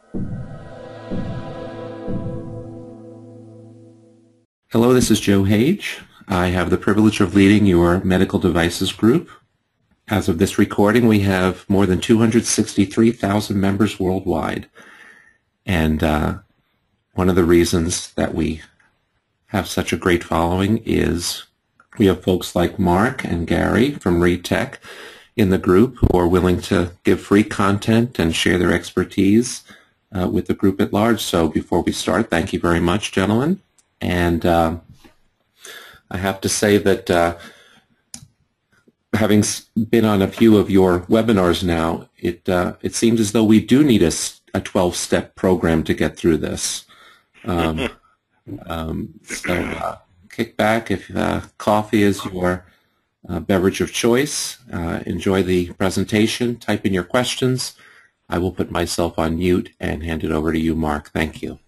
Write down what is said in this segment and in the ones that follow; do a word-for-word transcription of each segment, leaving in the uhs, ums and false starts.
Hello, this is Joe Hage. I have the privilege of leading your medical devices group. As of this recording, we have more than two hundred sixty-three thousand members worldwide. And uh, one of the reasons that we have such a great following is we have folks like Mark and Gary from ReadTech in the group who are willing to give free content and share their expertise uh, with the group at large. So before we start, thank you very much, gentlemen. And uh, I have to say that uh, having been on a few of your webinars now, it uh, it seems as though we do need a twelve-step program to get through this. Um, um, so uh, kick back if uh, coffee is your uh, beverage of choice. Uh, enjoy the presentation. Type in your questions. I will put myself on mute and hand it over to you, Mark. Thank you.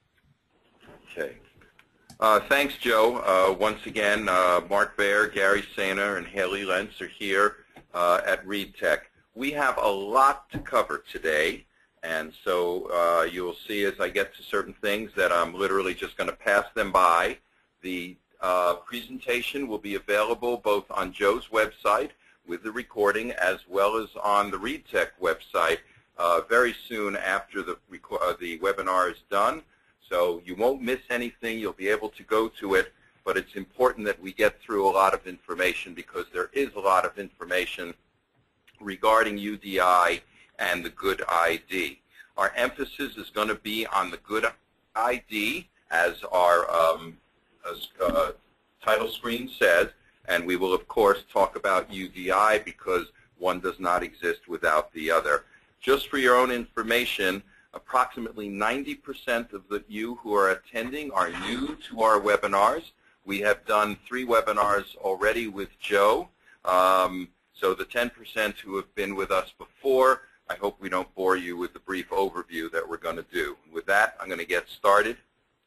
Uh, thanks, Joe. Uh, once again, uh, Mark Baer, Gary Sainer, and Haley Lentz are here uh, at ReadTech. We have a lot to cover today, and so uh, you'll see as I get to certain things that I'm literally just going to pass them by. The uh, presentation will be available both on Joe's website with the recording as well as on the ReadTech website uh, very soon after the, uh, the webinar is done. So you won't miss anything. You'll be able to go to it, but it's important that we get through a lot of information because there is a lot of information regarding U D I and the GUDID I D. Our emphasis is going to be on the GUDID I D, as our um, as, uh, title screen says, and we will, of course, talk about U D I because one does not exist without the other. Just for your own information, approximately ninety percent of the, you who are attending are new to our webinars. We have done three webinars already with Joe. Um, so the ten percent who have been with us before, I hope we don't bore you with the brief overview that we're going to do. With that, I'm going to get started.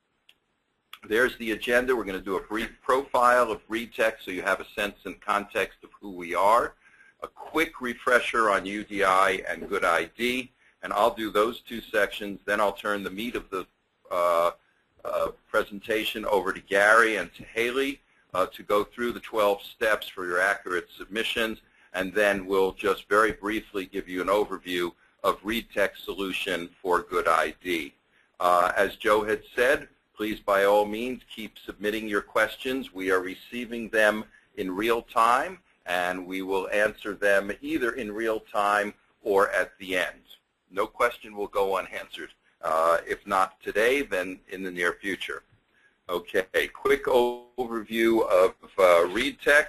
There's the agenda. We're going to do a brief profile of ReadTech so you have a sense and context of who we are, a quick refresher on U D I and GUDID I D, and I'll do those two sections. Then I'll turn the meat of the uh, uh, presentation over to Gary and to Haley uh, to go through the twelve steps for your accurate submissions, and then we'll just very briefly give you an overview of ReadTech's solution for GUDID I D. Uh, as Joe had said, please by all means keep submitting your questions. We are receiving them in real time, and we will answer them either in real time or at the end. No question will go unanswered. Uh, if not today, then in the near future. Okay, quick overview of uh, ReadTech.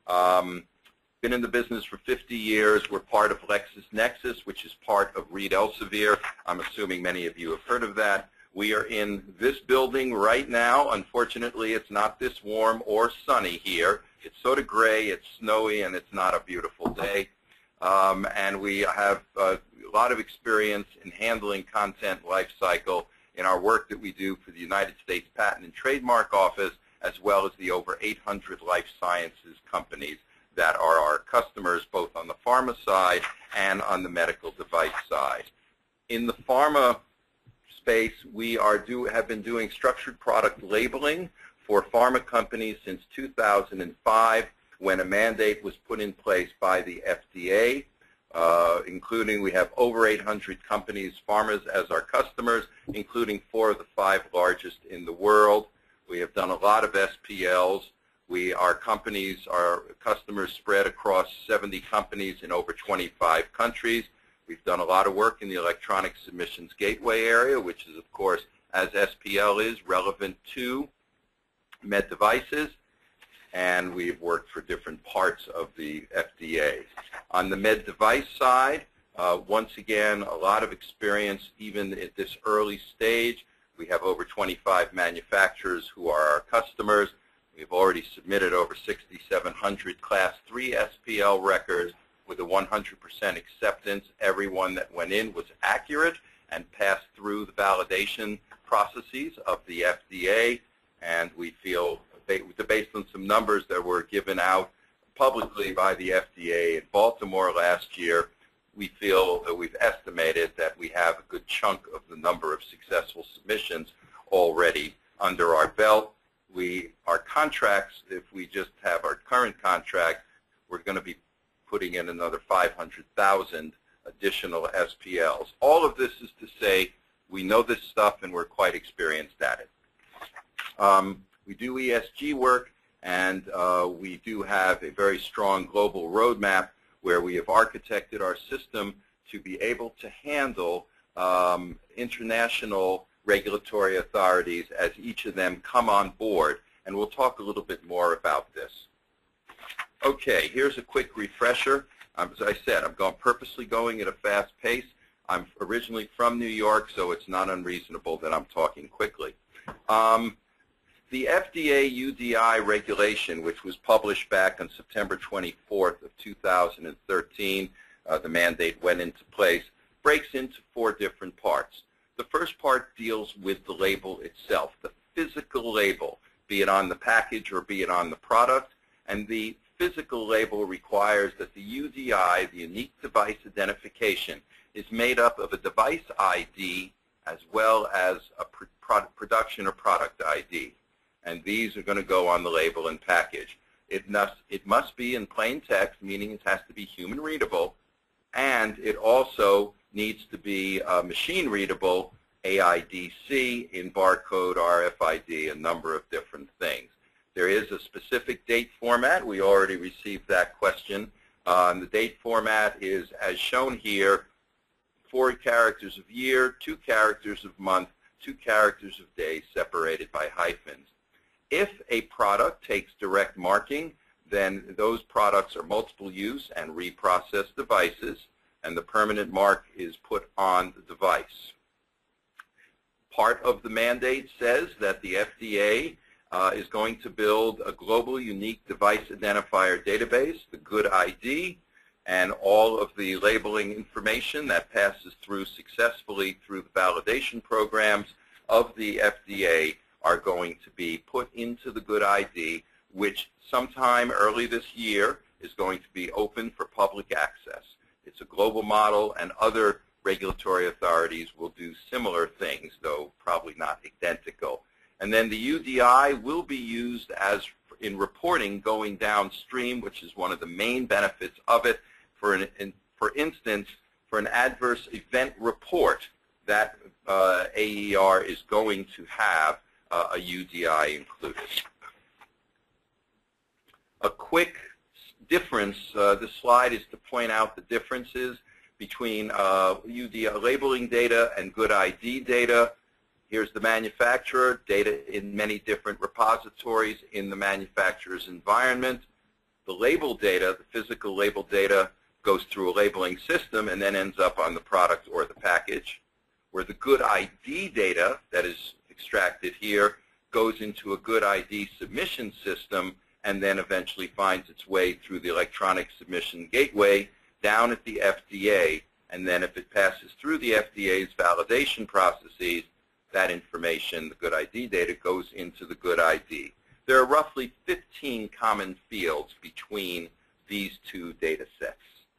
Um, been in the business for fifty years. We're part of LexisNexis, which is part of Reed Elsevier. I'm assuming many of you have heard of that. We are in this building right now. Unfortunately, it's not this warm or sunny here. It's sort of gray, it's snowy, and it's not a beautiful day. Um, and we have uh, a lot of experience in handling content lifecycle in our work that we do for the United States Patent and Trademark Office, as well as the over eight hundred life sciences companies that are our customers, both on the pharma side and on the medical device side. In the pharma space, we are do, have been doing structured product labeling for pharma companies since two thousand five. When a mandate was put in place by the F D A, uh, including we have over eight hundred companies, pharmas as our customers, including four of the five largest in the world. We have done a lot of S P Ls. We, our companies, our customers spread across seventy companies in over twenty-five countries. We've done a lot of work in the electronic submissions gateway area, which is, of course, as S P L is, relevant to med devices. And we've worked for different parts of the F D A. On the med device side, uh, once again, a lot of experience even at this early stage. We have over twenty-five manufacturers who are our customers. We've already submitted over sixty-seven hundred Class three S P L records with a one hundred percent acceptance. Everyone that went in was accurate and passed through the validation processes of the F D A, and we feel, based on some numbers that were given out publicly by the F D A in Baltimore last year, we feel that we've estimated that we have a good chunk of the number of successful submissions already under our belt. We, our contracts, if we just have our current contract, we're going to be putting in another five hundred thousand additional S P Ls. All of this is to say we know this stuff and we're quite experienced at it. Um, we do E S G work, and uh, we do have a very strong global roadmap where we have architected our system to be able to handle um, international regulatory authorities as each of them come on board, and we'll talk a little bit more about this. Okay, here's a quick refresher. Um, as I said, I'm going, purposely going at a fast pace. I'm originally from New York, so it's not unreasonable that I'm talking quickly. Um, the F D A U D I regulation, which was published back on September twenty-fourth of two thousand thirteen, uh, the mandate went into place, breaks into four different parts. The first part deals with the label itself, the physical label, be it on the package or be it on the product. And the physical label requires that the U D I, the unique device identification, is made up of a device I D as well as a pro production or product I D. And these are going to go on the label and package. It must, it must be in plain text, meaning it has to be human readable, and it also needs to be uh, machine readable, A I D C, in barcode, R F I D, a number of different things. There is a specific date format. We already received that question. Uh, and the date format is, as shown here, four characters of year, two characters of month, two characters of day separated by hyphens. If a product takes direct marking, then those products are multiple use and reprocessed devices, and the permanent mark is put on the device. Part of the mandate says that the F D A uh, is going to build a global unique device identifier database, the GUDID I D, and all of the labeling information that passes through successfully through the validation programs of the F D A are going to be put into the GUDID I D, which sometime early this year is going to be open for public access. It's a global model, and other regulatory authorities will do similar things, though probably not identical. And then the U D I will be used as in reporting going downstream, which is one of the main benefits of it. For, an, in, for instance, for an adverse event report, that uh, A E R is going to have uh, a U D I included. A quick difference, uh, this slide is to point out the differences between uh, U D I labeling data and GUDID I D data. Here's the manufacturer, data in many different repositories in the manufacturer's environment. The label data, the physical label data, goes through a labeling system and then ends up on the product or the package, where the GUDID I D data that is extracted here goes into a GUDID I D submission system and then eventually finds its way through the electronic submission gateway down at the F D A, and then if it passes through the F D A's validation processes, that information, the GUDID I D data, goes into the GUDID I D. There are roughly fifteen common fields between these two data sets.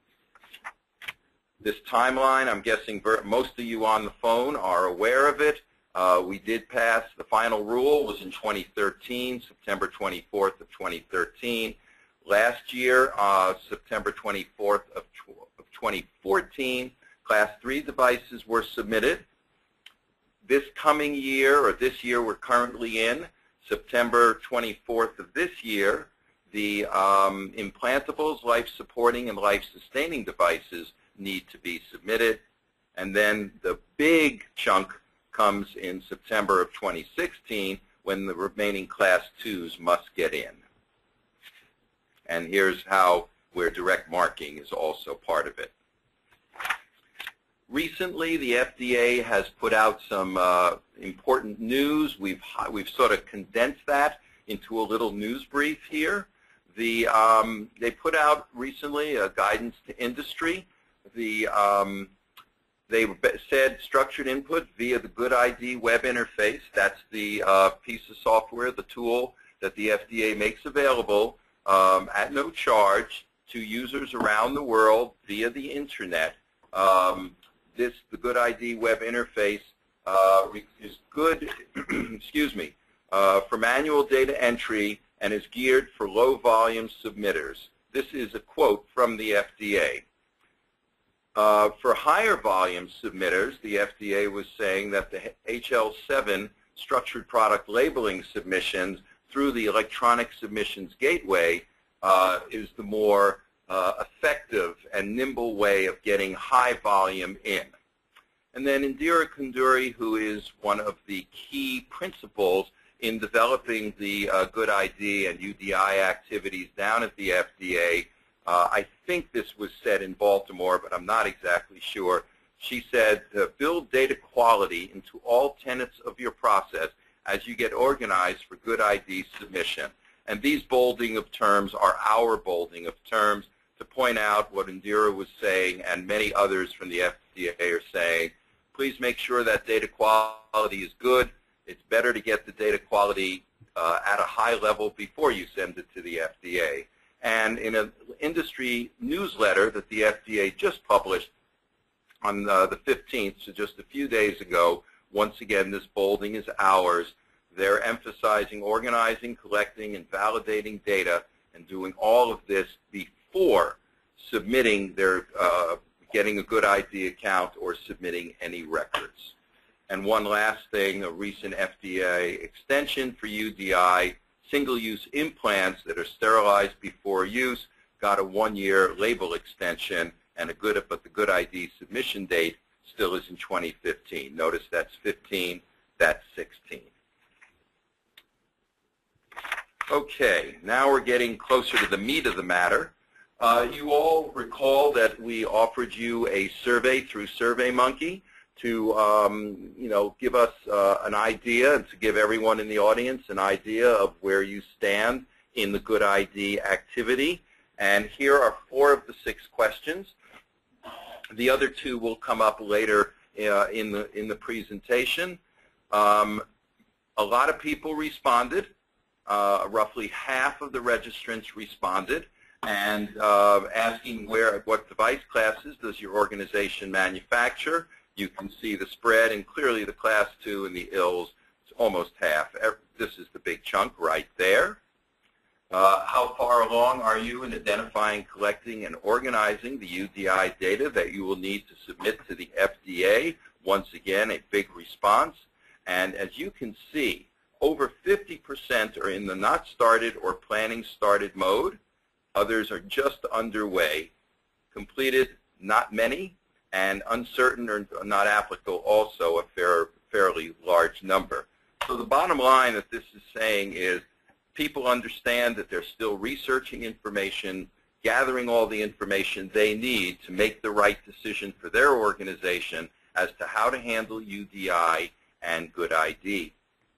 This timeline, I'm guessing most of you on the phone are aware of it. Uh, we did pass, the final rule was in twenty thirteen, September twenty-fourth of twenty thirteen. Last year, uh, September twenty-fourth of twenty fourteen, Class three devices were submitted. This coming year, or this year we're currently in, September twenty-fourth of this year, the um, implantables, life-supporting, and life-sustaining devices need to be submitted. And then the big chunk comes in September of twenty sixteen, when the remaining Class twos must get in. And here's how, where direct marking is also part of it. Recently, the F D A has put out some uh, important news. We've, we've sort of condensed that into a little news brief here. The, um, they put out recently a guidance to industry. The, um, they said structured input via the GUDID I D web interface. That's the uh, piece of software, the tool that the F D A makes available um, at no charge to users around the world via the internet, Um, this, the Good I D web interface, uh, is good, excuse me, uh, for manual data entry and is geared for low-volume submitters. This is a quote from the F D A. Uh, for higher volume submitters, the F D A was saying that the H L seven structured product labeling submissions through the electronic submissions gateway uh, is the more uh, effective and nimble way of getting high volume in. And then Indira Kunduri, who is one of the key principals in developing the uh, Good I D and U D I activities down at the F D A, uh, I think this was said in Baltimore, but I'm not exactly sure. She said, to build data quality into all tenets of your process as you get organized for Good I D submission. And these bolding of terms are our bolding of terms to point out what Indira was saying and many others from the F D A are saying. Please make sure that data quality is good. It's better to get the data quality uh, at a high level before you send it to the F D A. And in an industry newsletter that the F D A just published on uh, the fifteenth, so just a few days ago, once again, this bolding is ours. They're emphasizing organizing, collecting, and validating data and doing all of this before submitting their, uh, getting a Good I D account or submitting any records. And one last thing, a recent F D A extension for U D I, single-use implants that are sterilized before use, got a one-year label extension, and a good, but the Good I D submission date still is in twenty fifteen. Notice that's fifteen, that's sixteen. Okay, now we're getting closer to the meat of the matter. Uh, you all recall that we offered you a survey through SurveyMonkey to um, you know, give us uh, an idea and to give everyone in the audience an idea of where you stand in the Good I D activity. And here are four of the six questions. The other two will come up later uh, in the in the presentation. Um, a lot of people responded. Uh, roughly half of the registrants responded, and uh, asking where, what device classes does your organization manufacture. You can see the spread, and clearly the class two and the I Ls, it's almost half. This is the big chunk right there. Uh, how far along are you in identifying, collecting, and organizing the U D I data that you will need to submit to the F D A? Once again, a big response. And as you can see, over fifty percent are in the not started or planning started mode. Others are just underway. Completed, not many. And uncertain or not applicable, also a fair, fairly large number. So the bottom line that this is saying is people understand that they're still researching information, gathering all the information they need to make the right decision for their organization as to how to handle U D I and Good I D.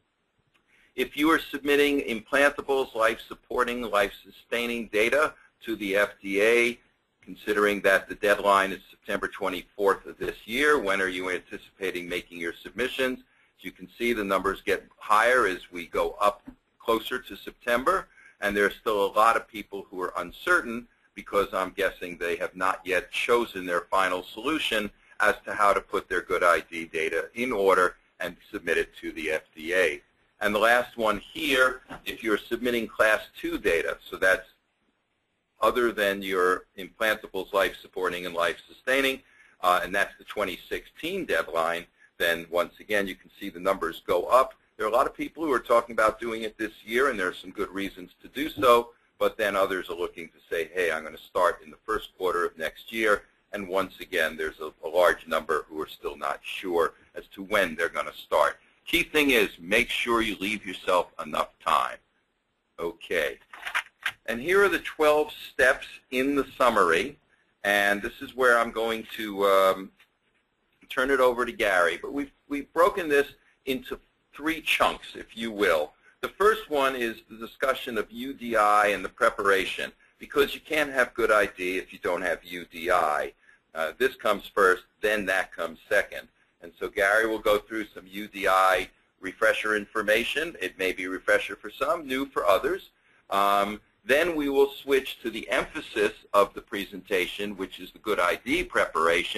If you are submitting implantables, life-supporting, life-sustaining data to the F D A, considering that the deadline is September twenty-fourth of this year, when are you anticipating making your submissions? As you can see, the numbers get higher as we go up closer to September, and there are still a lot of people who are uncertain because I'm guessing they have not yet chosen their final solution as to how to put their Good I D data in order and submit it to the F D A. And the last one here, if you're submitting class two data, so that's other than your implantables, life-supporting, and life-sustaining, uh, and that's the twenty sixteen deadline, then once again you can see the numbers go up. There are a lot of people who are talking about doing it this year, and there are some good reasons to do so, but then others are looking to say, hey, I'm going to start in the first quarter of next year, and once again there's a, a large number who are still not sure as to when they're going to start. Key thing is make sure you leave yourself enough time. Okay. And here are the twelve steps in the summary, and this is where I'm going to um, turn it over to Gary. But we've, we've broken this into three chunks, if you will. The first one is the discussion of U D I and the preparation, because you can't have Good I D if you don't have U D I. Uh, this comes first, then that comes second. And so Gary will go through some U D I refresher information. It may be refresher for some, new for others. Um, Then we will switch to the emphasis of the presentation, which is the Good I D preparation,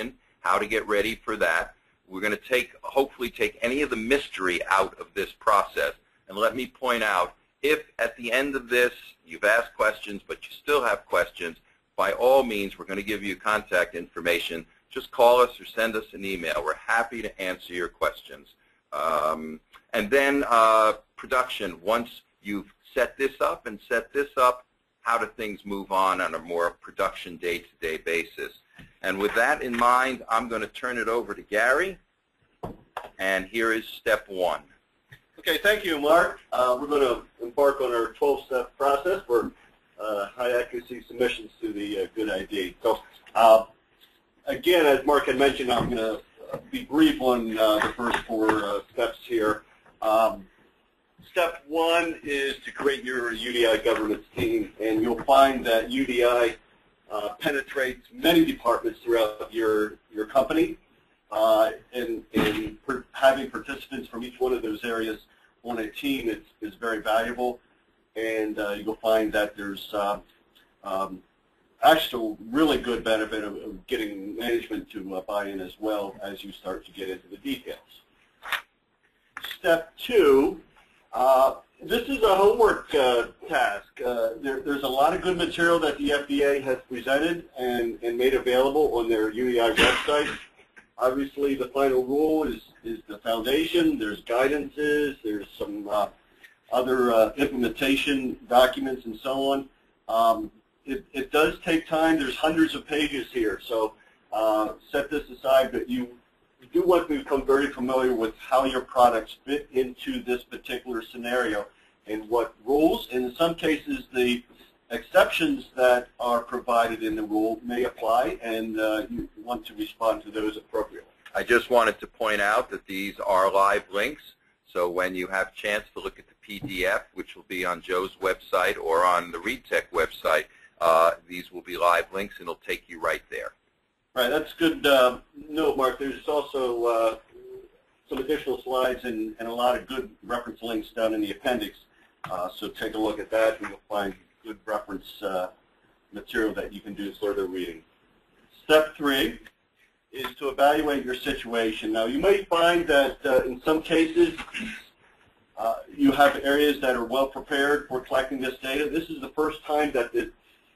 how to get ready for that. We're going to take, hopefully take any of the mystery out of this process. And let me point out, if at the end of this you've asked questions but you still have questions, by all means we're going to give you contact information. Just call us or send us an email. We're happy to answer your questions. Um, and then uh, production, once you've set this up and set this up, how do things move on on a more production day-to-day basis? And with that in mind, I'm going to turn it over to Gary, and here is step one. Okay, thank you, Mark. Uh, we're going to embark on our twelve-step process for uh, high-accuracy submissions to the uh, GUDID. So, uh, again, as Mark had mentioned, I'm going to be brief on uh, the first four uh, steps here. Um, step one is to create your U D I governance team, and you'll find that U D I uh, penetrates many departments throughout your, your company. Uh, and and per, having participants from each one of those areas on a team is, is very valuable, and uh, you'll find that there's uh, um, actual really good benefit of, of getting management to uh, buy in as well as you start to get into the details. Step two, uh, this is a homework uh, task. Uh, there, there's a lot of good material that the F D A has presented and, and made available on their U D I website. Obviously, the final rule is, is the foundation. There's guidances. There's some uh, other uh, implementation documents and so on. Um, it, it does take time. There's hundreds of pages here. So uh, set this aside, but you, you do want to become very familiar with how your products fit into this particular scenario and what rules. And in some cases, the exceptions that are provided in the rule may apply, and uh, you want to respond to those appropriately. I just wanted to point out that these are live links, so when you have a chance to look at the P D F, which will be on Joe's website or on the ReadTech website, uh, these will be live links and it'll take you right there. Right, that's good uh, note, Mark. There's also uh, some additional slides and, and a lot of good reference links down in the appendix, uh, so take a look at that and you'll find good reference uh, material that you can do further reading. Step three is to evaluate your situation. Now, you may find that uh, in some cases uh, you have areas that are well prepared for collecting this data. This is the first time that the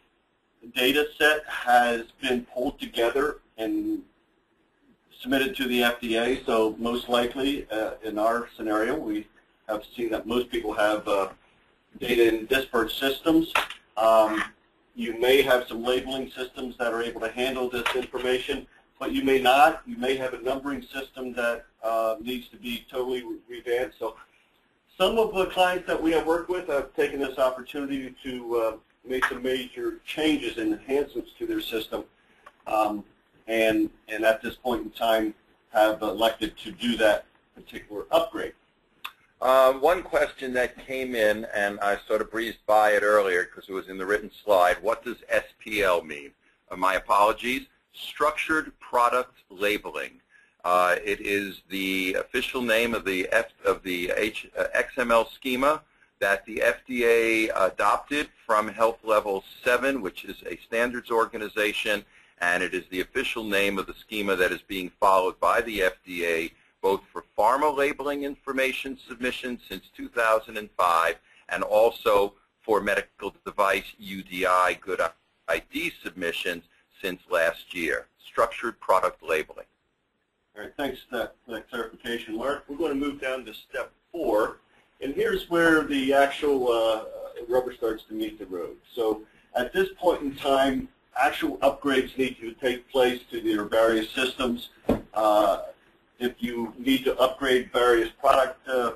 data set has been pulled together and submitted to the F D A, so most likely uh, in our scenario we have seen that most people have uh, data in disparate systems. Um, you may have some labeling systems that are able to handle this information, but you may not. You may have a numbering system that uh, needs to be totally revamped. So some of the clients that we have worked with have taken this opportunity to uh, make some major changes and enhancements to their system, um, and, and at this point in time have elected to do that particular upgrade. Uh, one question that came in, and I sort of breezed by it earlier because it was in the written slide, what does S P L mean? Uh, my apologies. Structured Product Labeling. Uh, it is the official name of the, F, of the H, uh, X M L schema that the F D A adopted from Health Level seven, which is a standards organization, and it is the official name of the schema that is being followed by the F D A both for pharma labeling information submissions since two thousand five and also for medical device U D I GUDID I T submissions since last year. Structured product labeling. All right, thanks for that, for that clarification, Mark. We're going to move down to step four, and here's where the actual uh, rubber starts to meet the road. So at this point in time, actual upgrades need to take place to their various systems. Uh, If you need to upgrade various product uh,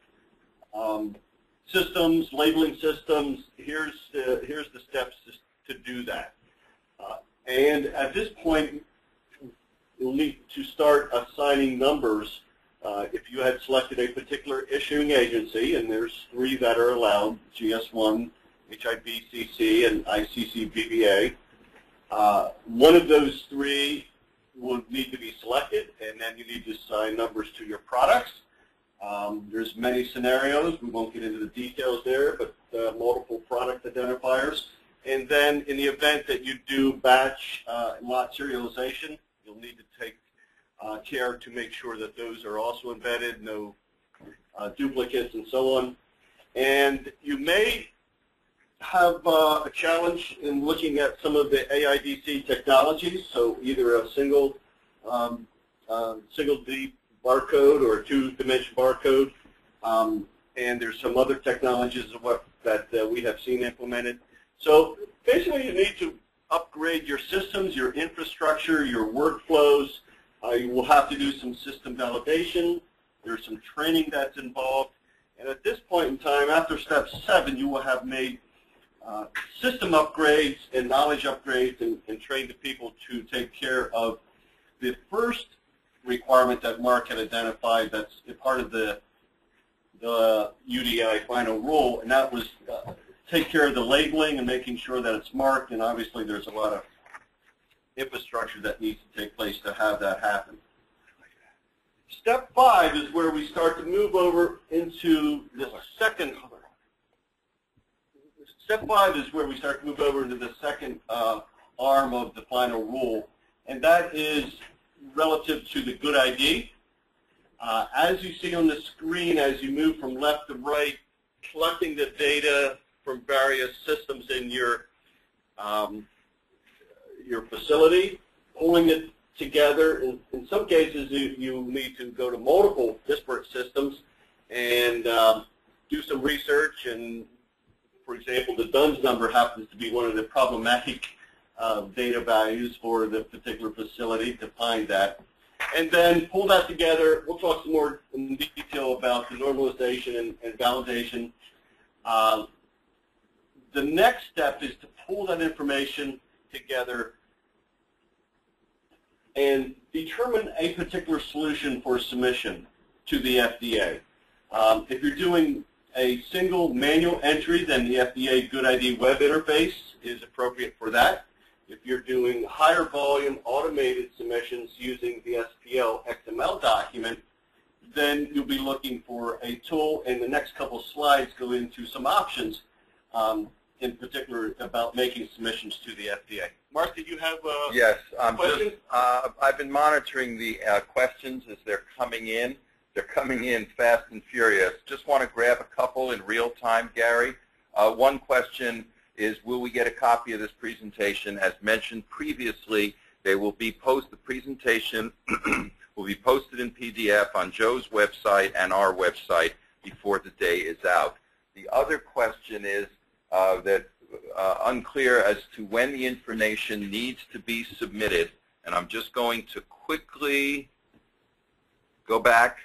um, systems, labeling systems, here's the, here's the steps to, to do that. Uh, and at this point, you'll need to start assigning numbers. Uh, if you had selected a particular issuing agency, and there's three that are allowed, G S one, H I B C C, and I C C B B A, uh, one of those three will need to be selected, and then you need to assign numbers to your products. Um, there's many scenarios. We won't get into the details there, but uh, multiple product identifiers. And then in the event that you do batch uh, lot serialization, you'll need to take uh, care to make sure that those are also embedded, no uh, duplicates and so on. And you may have uh, a challenge in looking at some of the A I D C technologies, so either a single um, uh, single D barcode or a two-dimension barcode, um, and there's some other technologies of what, that uh, we have seen implemented. So basically you need to upgrade your systems, your infrastructure, your workflows. Uh, you will have to do some system validation. There's some training that's involved. And at this point in time, after step seven, you will have made uh, system upgrades and knowledge upgrades and, and trained the people to take care of the first requirement that Mark had identified that's a part of the, the U D I final rule, and that was uh, take care of the labeling and making sure that it's marked, and obviously there's a lot of infrastructure that needs to take place to have that happen. Step five is where we start to move over into the second. Step five is where we start to move over into the second uh, arm of the final rule, and that is relative to the good I D. Uh, as you see on the screen, as you move from left to right, collecting the data from various systems in your um, your facility, pulling it together. In, in some cases, you, you need to go to multiple disparate systems and um, do some research. And, for example, the D U N S number happens to be one of the problematic uh, data values for the particular facility to find that. And then pull that together. We'll talk some more in detail about the normalization and, and validation. Uh, the next step is to pull that information together and determine a particular solution for submission to the F D A. Um, if you're doing a single manual entry, then the F D A Good I D web interface is appropriate for that. If you're doing higher volume automated submissions using the S P L X M L document, then you'll be looking for a tool, and the next couple of slides go into some options, um, in particular about making submissions to the F D A. Mark, did you have uh, yes, um, questions? Just, uh, I've been monitoring the uh, questions as they're coming in. They're coming in fast and furious. Just want to grab a couple in real time, Gary. Uh, one question is, will we get a copy of this presentation? As mentioned previously, they will be post the presentation will be posted in P D F on Joe's website and our website before the day is out. The other question is uh, that uh, unclear as to when the information needs to be submitted, and I'm just going to quickly go back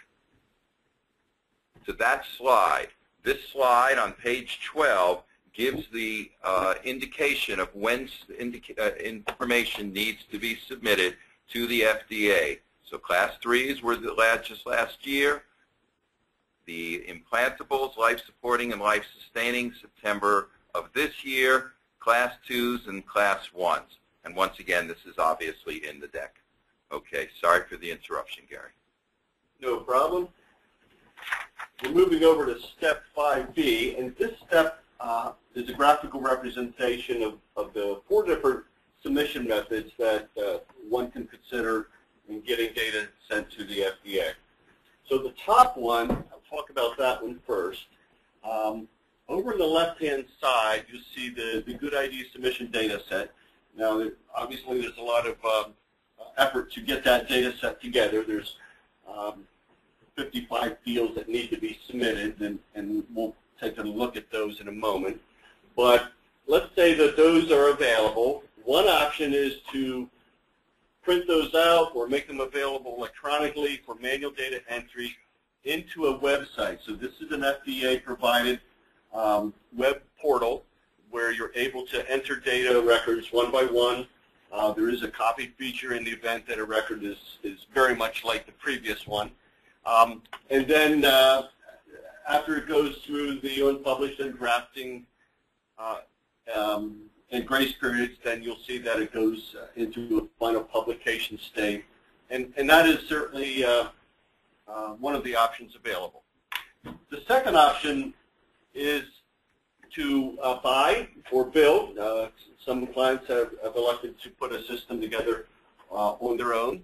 to that slide. This slide on page twelve gives the uh, indication of when indica uh, information needs to be submitted to the F D A. So class threes were the last, just last year. The implantables, life supporting and life sustaining, September of this year. Class twos and class ones. And once again, this is obviously in the deck. Okay, sorry for the interruption, Gary. No problem. We're moving over to step five B, and this step uh, is a graphical representation of, of the four different submission methods that uh, one can consider in getting data sent to the F D A. So the top one, I'll talk about that one first. Um, over on the left-hand side, you'll see the, the Good I D submission data set. Now, obviously, there's a lot of um, effort to get that data set together. There's um, fifty-five fields that need to be submitted, and, and we'll take a look at those in a moment. But let's say that those are available. One option is to print those out or make them available electronically for manual data entry into a website. So this is an F D A-provided um, web portal where you're able to enter data records one by one. Uh, there is a copy feature in the event that a record is, is very much like the previous one. Um, and then uh, after it goes through the unpublished and drafting uh, um, and grace periods, then you'll see that it goes uh, into a final publication state. And, and that is certainly uh, uh, one of the options available. The second option is to uh, buy or build. Uh, some clients have, have elected to put a system together uh, on their own.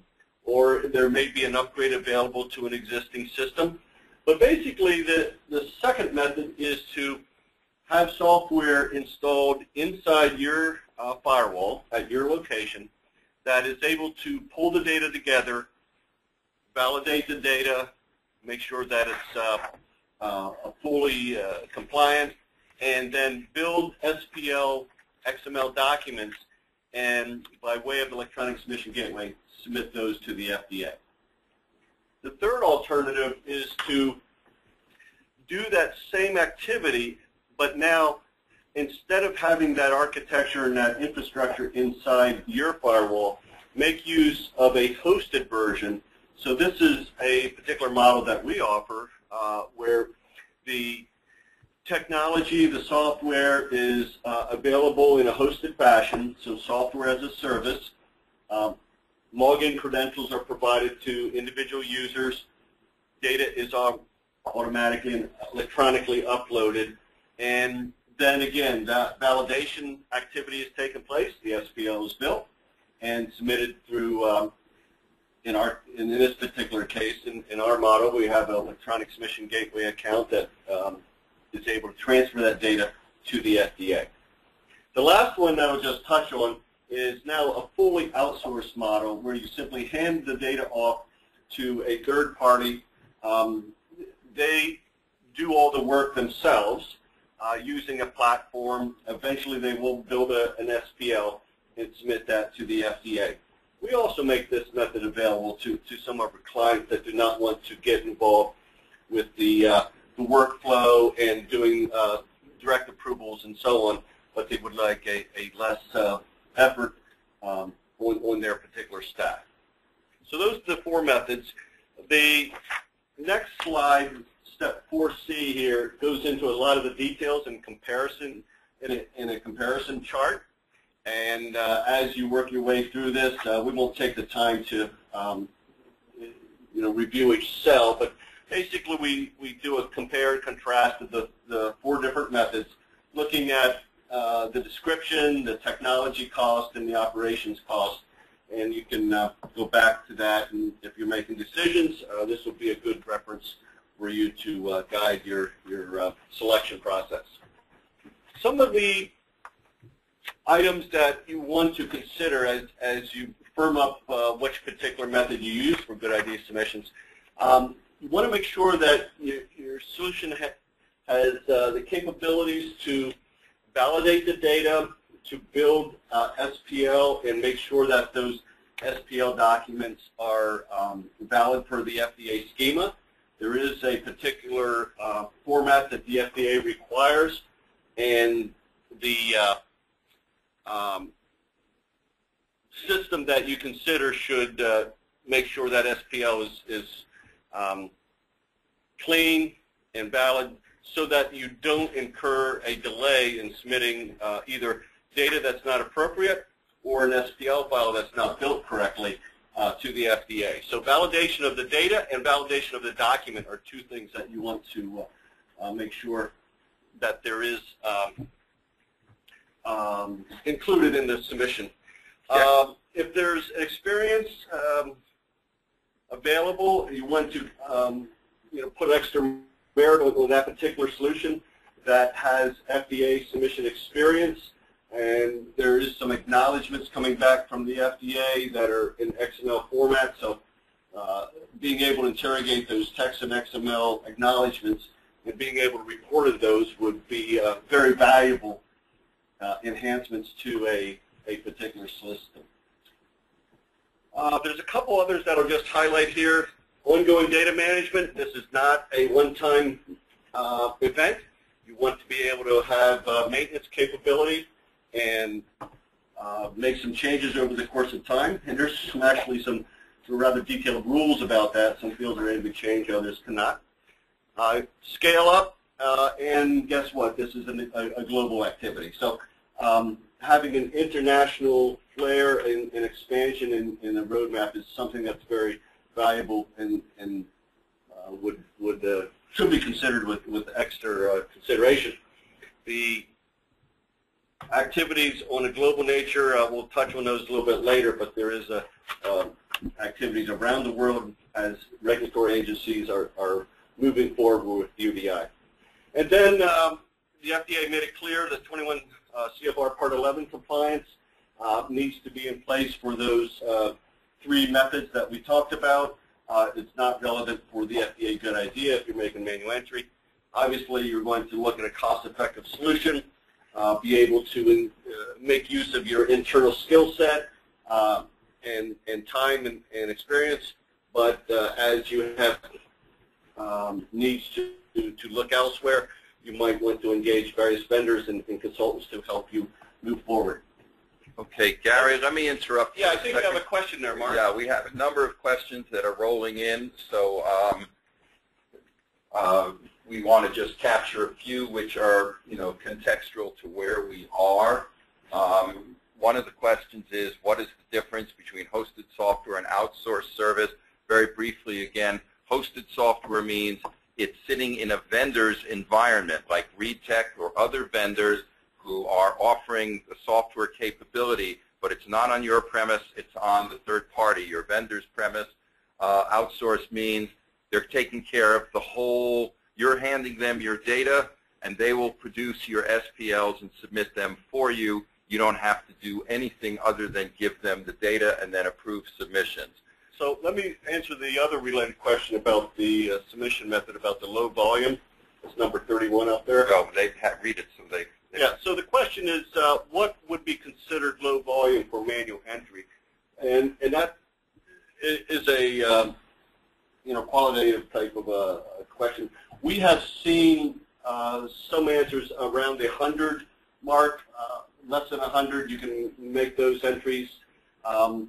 or there may be an upgrade available to an existing system. But basically, the, the second method is to have software installed inside your uh, firewall at your location that is able to pull the data together, validate the data, make sure that it's uh, uh, fully uh, compliant, and then build S P L X M L documents, and by way of electronic submission gateway, submit those to the F D A. The third alternative is to do that same activity, but now instead of having that architecture and that infrastructure inside your firewall, make use of a hosted version. So this is a particular model that we offer uh, where the technology, the software is uh, available in a hosted fashion, so software as a service. Um, login credentials are provided to individual users. Data is automatically and electronically uploaded. And then again, that validation activity has taken place. The S P L is built and submitted through, um, in our in this particular case, in, in our model, we have an electronic submission gateway account that um, is able to transfer that data to the F D A. The last one that I'll just touch on is now a fully outsourced model where you simply hand the data off to a third party. Um, they do all the work themselves uh, using a platform. Eventually they will build a, an S P L and submit that to the F D A. We also make this method available to, to some of our clients that do not want to get involved with the, uh, the workflow and doing uh, direct approvals and so on, but they would like a, a less uh, effort um, on, on their particular staff. So those are the four methods. The next slide, step four C here, goes into a lot of the details and comparison in a, in a comparison chart. And uh, as you work your way through this, uh, we won't take the time to um, you know, review each cell, but basically we, we do a compare and contrast of the, the four different methods, looking at uh, the description, the technology cost, and the operations cost. And you can uh, go back to that, and if you're making decisions, uh, this will be a good reference for you to uh, guide your, your uh, selection process. Some of the items that you want to consider as, as you firm up uh, which particular method you use for good idea submissions. Um, you want to make sure that your, your solution ha has uh, the capabilities to validate the data, to build uh, S P L, and make sure that those S P L documents are um, valid per the F D A schema. There is a particular uh, format that the F D A requires, and the uh, Um, system that you consider should uh, make sure that S P L is, is um, clean and valid so that you don't incur a delay in submitting uh, either data that's not appropriate or an S P L file that's not built correctly uh, to the F D A. So validation of the data and validation of the document are two things that you want to uh, uh, make sure that there is um, Um, included in the submission. Yeah. Um, if there's experience um, available, you want to um, you know, put extra merit on, on that particular solution that has F D A submission experience, and there is some acknowledgments coming back from the F D A that are in X M L format, so uh, being able to interrogate those text and X M L acknowledgments and being able to report those would be uh, very valuable Uh, enhancements to a, a particular system. Uh, there's a couple others that I'll just highlight here. Ongoing data management. This is not a one-time uh, event. You want to be able to have uh, maintenance capability and uh, make some changes over the course of time. And there's some, actually some, some rather detailed rules about that. Some fields are able to change, others cannot. Uh, scale up. Uh, and guess what? This is an, a, a global activity. So um, having an international flair and, and expansion in, in the roadmap is something that's very valuable and, and uh, would, would uh, should be considered with, with extra uh, consideration. The activities on a global nature, uh, we'll touch on those a little bit later, but there is a, uh, activities around the world as regulatory agencies are, are moving forward with U D I. And then um, the F D A made it clear that twenty-one uh, C F R Part eleven compliance uh, needs to be in place for those uh, three methods that we talked about. Uh, it's not relevant for the F D A Good Idea if you're making manual entry. Obviously, you're going to look at a cost-effective solution, uh, be able to uh, make use of your internal skill set uh, and, and time and, and experience. But uh, as you have um, needs to, to, to look elsewhere, you might want to engage various vendors and, and consultants to help you move forward. Okay, Gary, let me interrupt you. Yeah, I think we have a question there, Mark. Yeah, we have a number of questions that are rolling in, so um, uh, we want to just capture a few which are, you know, contextual to where we are. Um, one of the questions is, what is the difference between hosted software and outsourced service? Very briefly, again, hosted software means it's sitting in a vendor's environment, like ReadTech or other vendors who are offering the software capability, but it's not on your premise, it's on the third party, your vendor's premise. Uh, outsourced means they're taking care of the whole, you're handing them your data, and they will produce your S P Ls and submit them for you. You don't have to do anything other than give them the data and then approve submissions. So let me answer the other related question about the uh, submission method, about the low volume. It's number thirty-one up there. Oh, they read it, so they... they yeah, so the question is, uh, what would be considered low volume for manual entry? And, and that is a um, you know, qualitative type of a, a question. We have seen uh, some answers around the one hundred mark, uh, less than one hundred, you can make those entries. Um,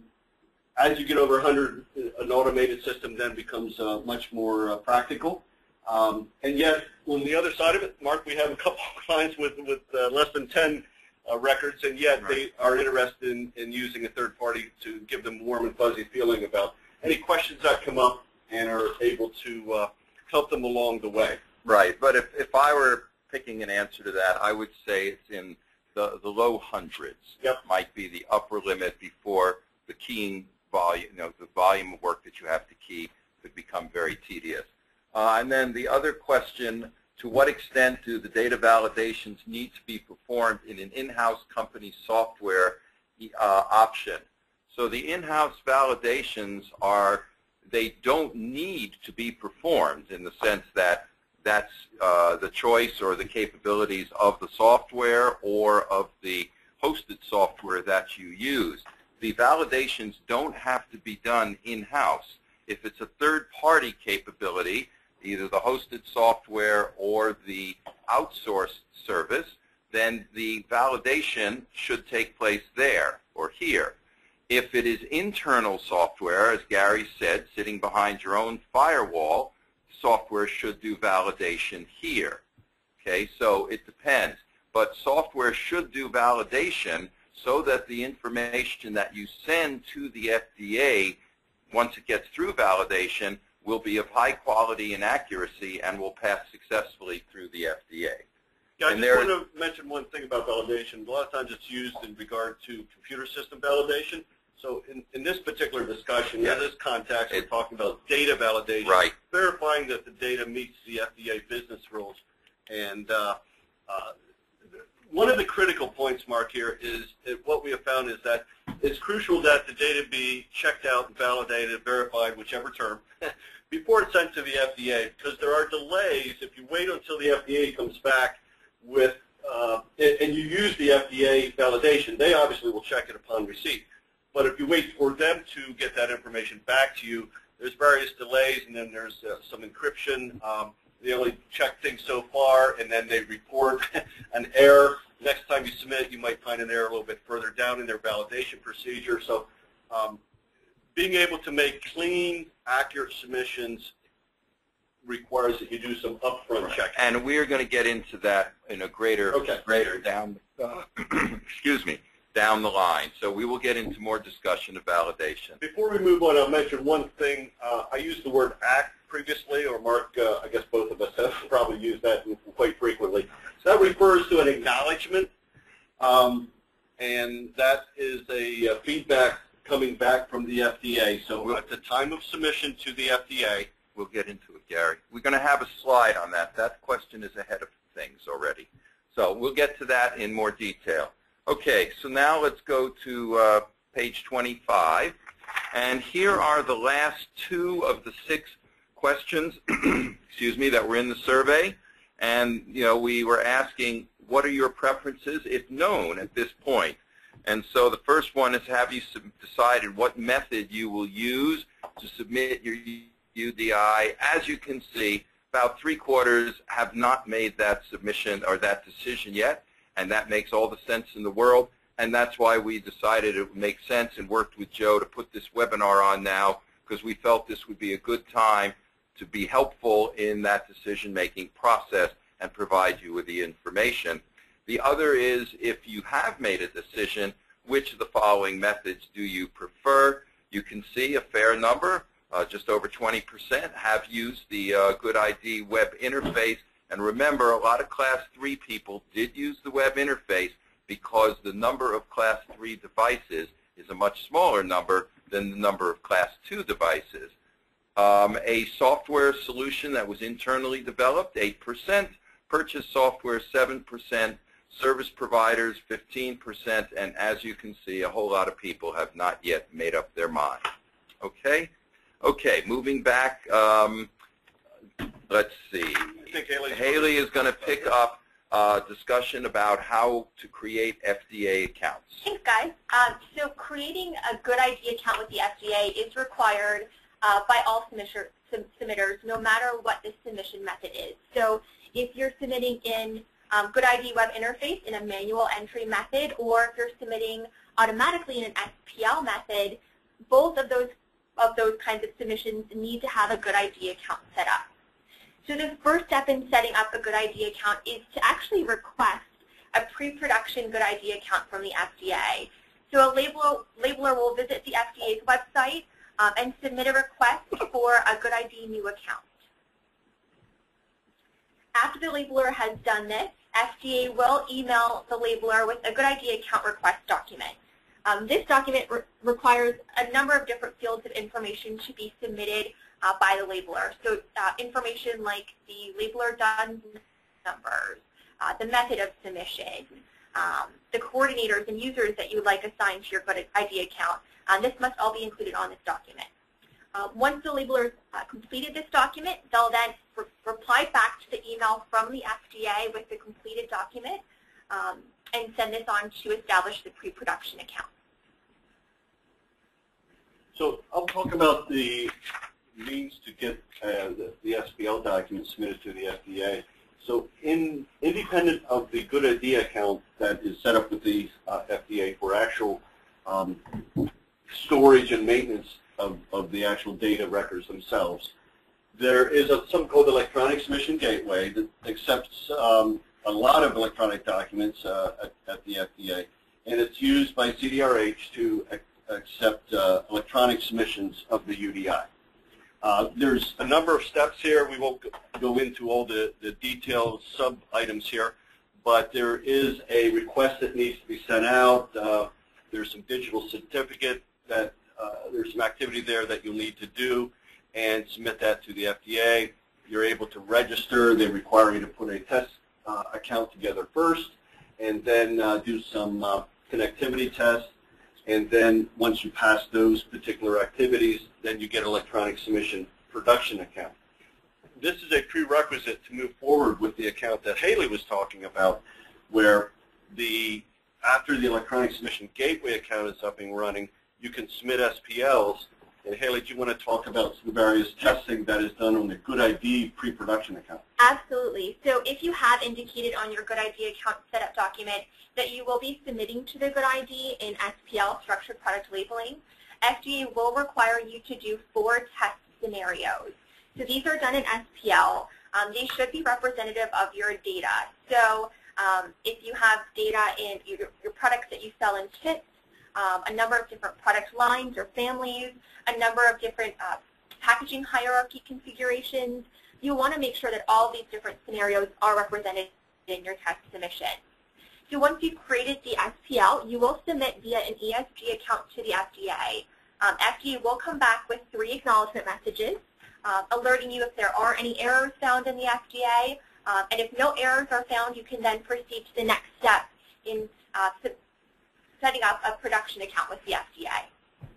As you get over one hundred, an automated system then becomes uh, much more uh, practical. Um, and yet, on the other side of it, Mark, we have a couple of clients with, with uh, less than ten uh, records, and yet right. they are interested in, in using a third party to give them a warm and fuzzy feeling about any questions that come up and are able to uh, help them along the way. Right, but if, if I were picking an answer to that, I would say it's in the, the low hundreds. Yep. Might be the upper limit before the keying volume, you know, the volume of work that you have to key could become very tedious. Uh, and then the other question, to what extent do the data validations need to be performed in an in-house company software uh, option? So the in-house validations are, they don't need to be performed in the sense that that's uh, the choice or the capabilities of the software or of the hosted software that you use. The validations don't have to be done in-house. If it's a third-party capability, either the hosted software or the outsourced service, then the validation should take place there or here. If it is internal software, as Gary said, sitting behind your own firewall, software should do validation here. Okay, so it depends. But software should do validation so that the information that you send to the F D A, once it gets through validation, will be of high quality and accuracy and will pass successfully through the F D A. Yeah, I and just want to mention one thing about validation. A lot of times it's used in regard to computer system validation. So in, in this particular discussion, yes. in this context, we're talking about data validation, right. verifying that the data meets the F D A business rules. And uh, uh, one of the critical points, Mark, here is what we have found is that it's crucial that the data be checked out and validated, verified, whichever term, before it's sent to the F D A, because there are delays. If you wait until the F D A comes back with, uh, and you use the F D A validation, they obviously will check it upon receipt. But if you wait for them to get that information back to you, there's various delays, and then there's uh, some encryption. Um, they only check things so far, and then they report an error. Next time you submit, you might find an error a little bit further down in their validation procedure. So um, being able to make clean, accurate submissions requires that you do some upfront right. checking. And we're going to get into that in a greater, okay. greater down, uh, excuse me, down the line. So we will get into more discussion of validation. Before we move on, I'll mention one thing. Uh, I used the word act previously, or Mark, uh, I guess both of us have probably used that quite frequently. So that refers to an acknowledgement, um, and that is a uh, feedback coming back from the F D A. So time of submission to the F D A. We'll get into it, Gary. We're going to have a slide on that. That question is ahead of things already. So we'll get to that in more detail. Okay, so now let's go to uh, page twenty-five. And here are the last two of the six questions, excuse me, that were in the survey. And, you know, we were asking, what are your preferences, if known, at this point? And so the first one is, have you decided what method you will use to submit your U D I? As you can see, about three quarters have not made that submission or that decision yet, and that makes all the sense in the world. And that's why we decided it would make sense and worked with Joe to put this webinar on now, because we felt this would be a good time to be helpful in that decision-making process and provide you with the information. The other is, if you have made a decision, which of the following methods do you prefer? You can see a fair number, uh, just over twenty percent, have used the uh, GUDID web interface. And remember, a lot of Class three people did use the web interface because the number of Class three devices is a much smaller number than the number of Class two devices. Um, a software solution that was internally developed, eight percent. Purchased software, seven percent. Service providers, fifteen percent. And as you can see, a whole lot of people have not yet made up their mind. Okay? Okay, moving back. Um, let's see. I think Haley is going to pick up a discussion about how to create F D A accounts. Thanks, guys. Um, so creating a GUDID account with the F D A is required uh, by all submitter, submitters, no matter what the submission method is. So if you're submitting in um, GUDID web interface in a manual entry method, or if you're submitting automatically in an S P L method, both of those of those kinds of submissions need to have a GUDID account set up. So the first step in setting up a GUDID account is to actually request a pre-production GUDID account from the F D A. So a labeler, labeler will visit the F D A's website um, and submit a request for a GUDID new account. After the labeler has done this, F D A will email the labeler with a GUDID account request document. Um, this document re requires a number of different fields of information to be submitted uh, by the labeler. So uh, information like the labeler done numbers, uh, the method of submission, um, the coordinators and users that you would like assigned to your GUDID account. Um, this must all be included on this document. Uh, once the labeler uh, completed this document, they'll then re reply back to the email from the F D A with the completed document um, and send this on to establish the pre-production account. So I'll talk about the means to get uh, the, the S P L document submitted to the F D A. So in, independent of the GUDID account that is set up with the uh, F D A for actual um, storage and maintenance of, of the actual data records themselves, there is a, something called the Electronic Submission Gateway that accepts um, a lot of electronic documents uh, at, at the F D A, and it's used by C D R H to accept uh, electronic submissions of the U D I. Uh, there's a number of steps here. We won't go into all the, the detailed sub-items here, but there is a request that needs to be sent out. Uh, there's some digital certificate that uh, there's some activity there that you'll need to do and submit that to the F D A. You're able to register. They require you to put a test uh, account together first, and then uh, do some uh, connectivity tests. And then once you pass those particular activities, then you get an electronic submission production account. This is a prerequisite to move forward with the account that Haley was talking about, where the after the electronic submission gateway account is up and running, you can submit S P Ls. And Haley, do you want to talk about some various testing that is done on the GUDID pre-production account? Absolutely. So if you have indicated on your GUDID account setup document that you will be submitting to the GUDID in S P L, Structured Product Labeling, F D A will require you to do four test scenarios. So these are done in S P L. Um, they should be representative of your data. So um, if you have data in your, your products that you sell in kits, um, a number of different product lines or families, a number of different uh, packaging hierarchy configurations, you want to make sure that all these different scenarios are represented in your test submission. So once you've created the S P L, you will submit via an E S G account to the F D A. um, F D A will come back with three acknowledgement messages, uh, alerting you if there are any errors found in the F D A. Um, and if no errors are found, you can then proceed to the next step in uh, setting up a production account with the F D A.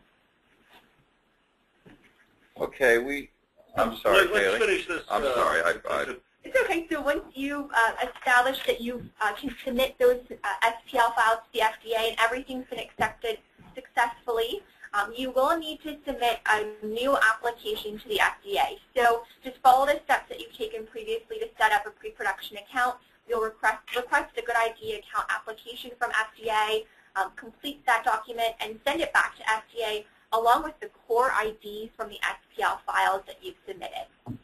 Okay, we. I'm sorry, Let, let's Haley. finish this. I'm uh, sorry. I, I, It's okay. So once you uh, establish that you uh, can submit those uh, S P L files to the F D A and everything's been accepted successfully, um, you will need to submit a new application to the F D A. So just follow the steps that you've taken previously to set up a pre-production account. You'll request, request a Good I D account application from F D A, um, complete that document, and send it back to F D A along with the core I Ds from the S P L files that you've submitted.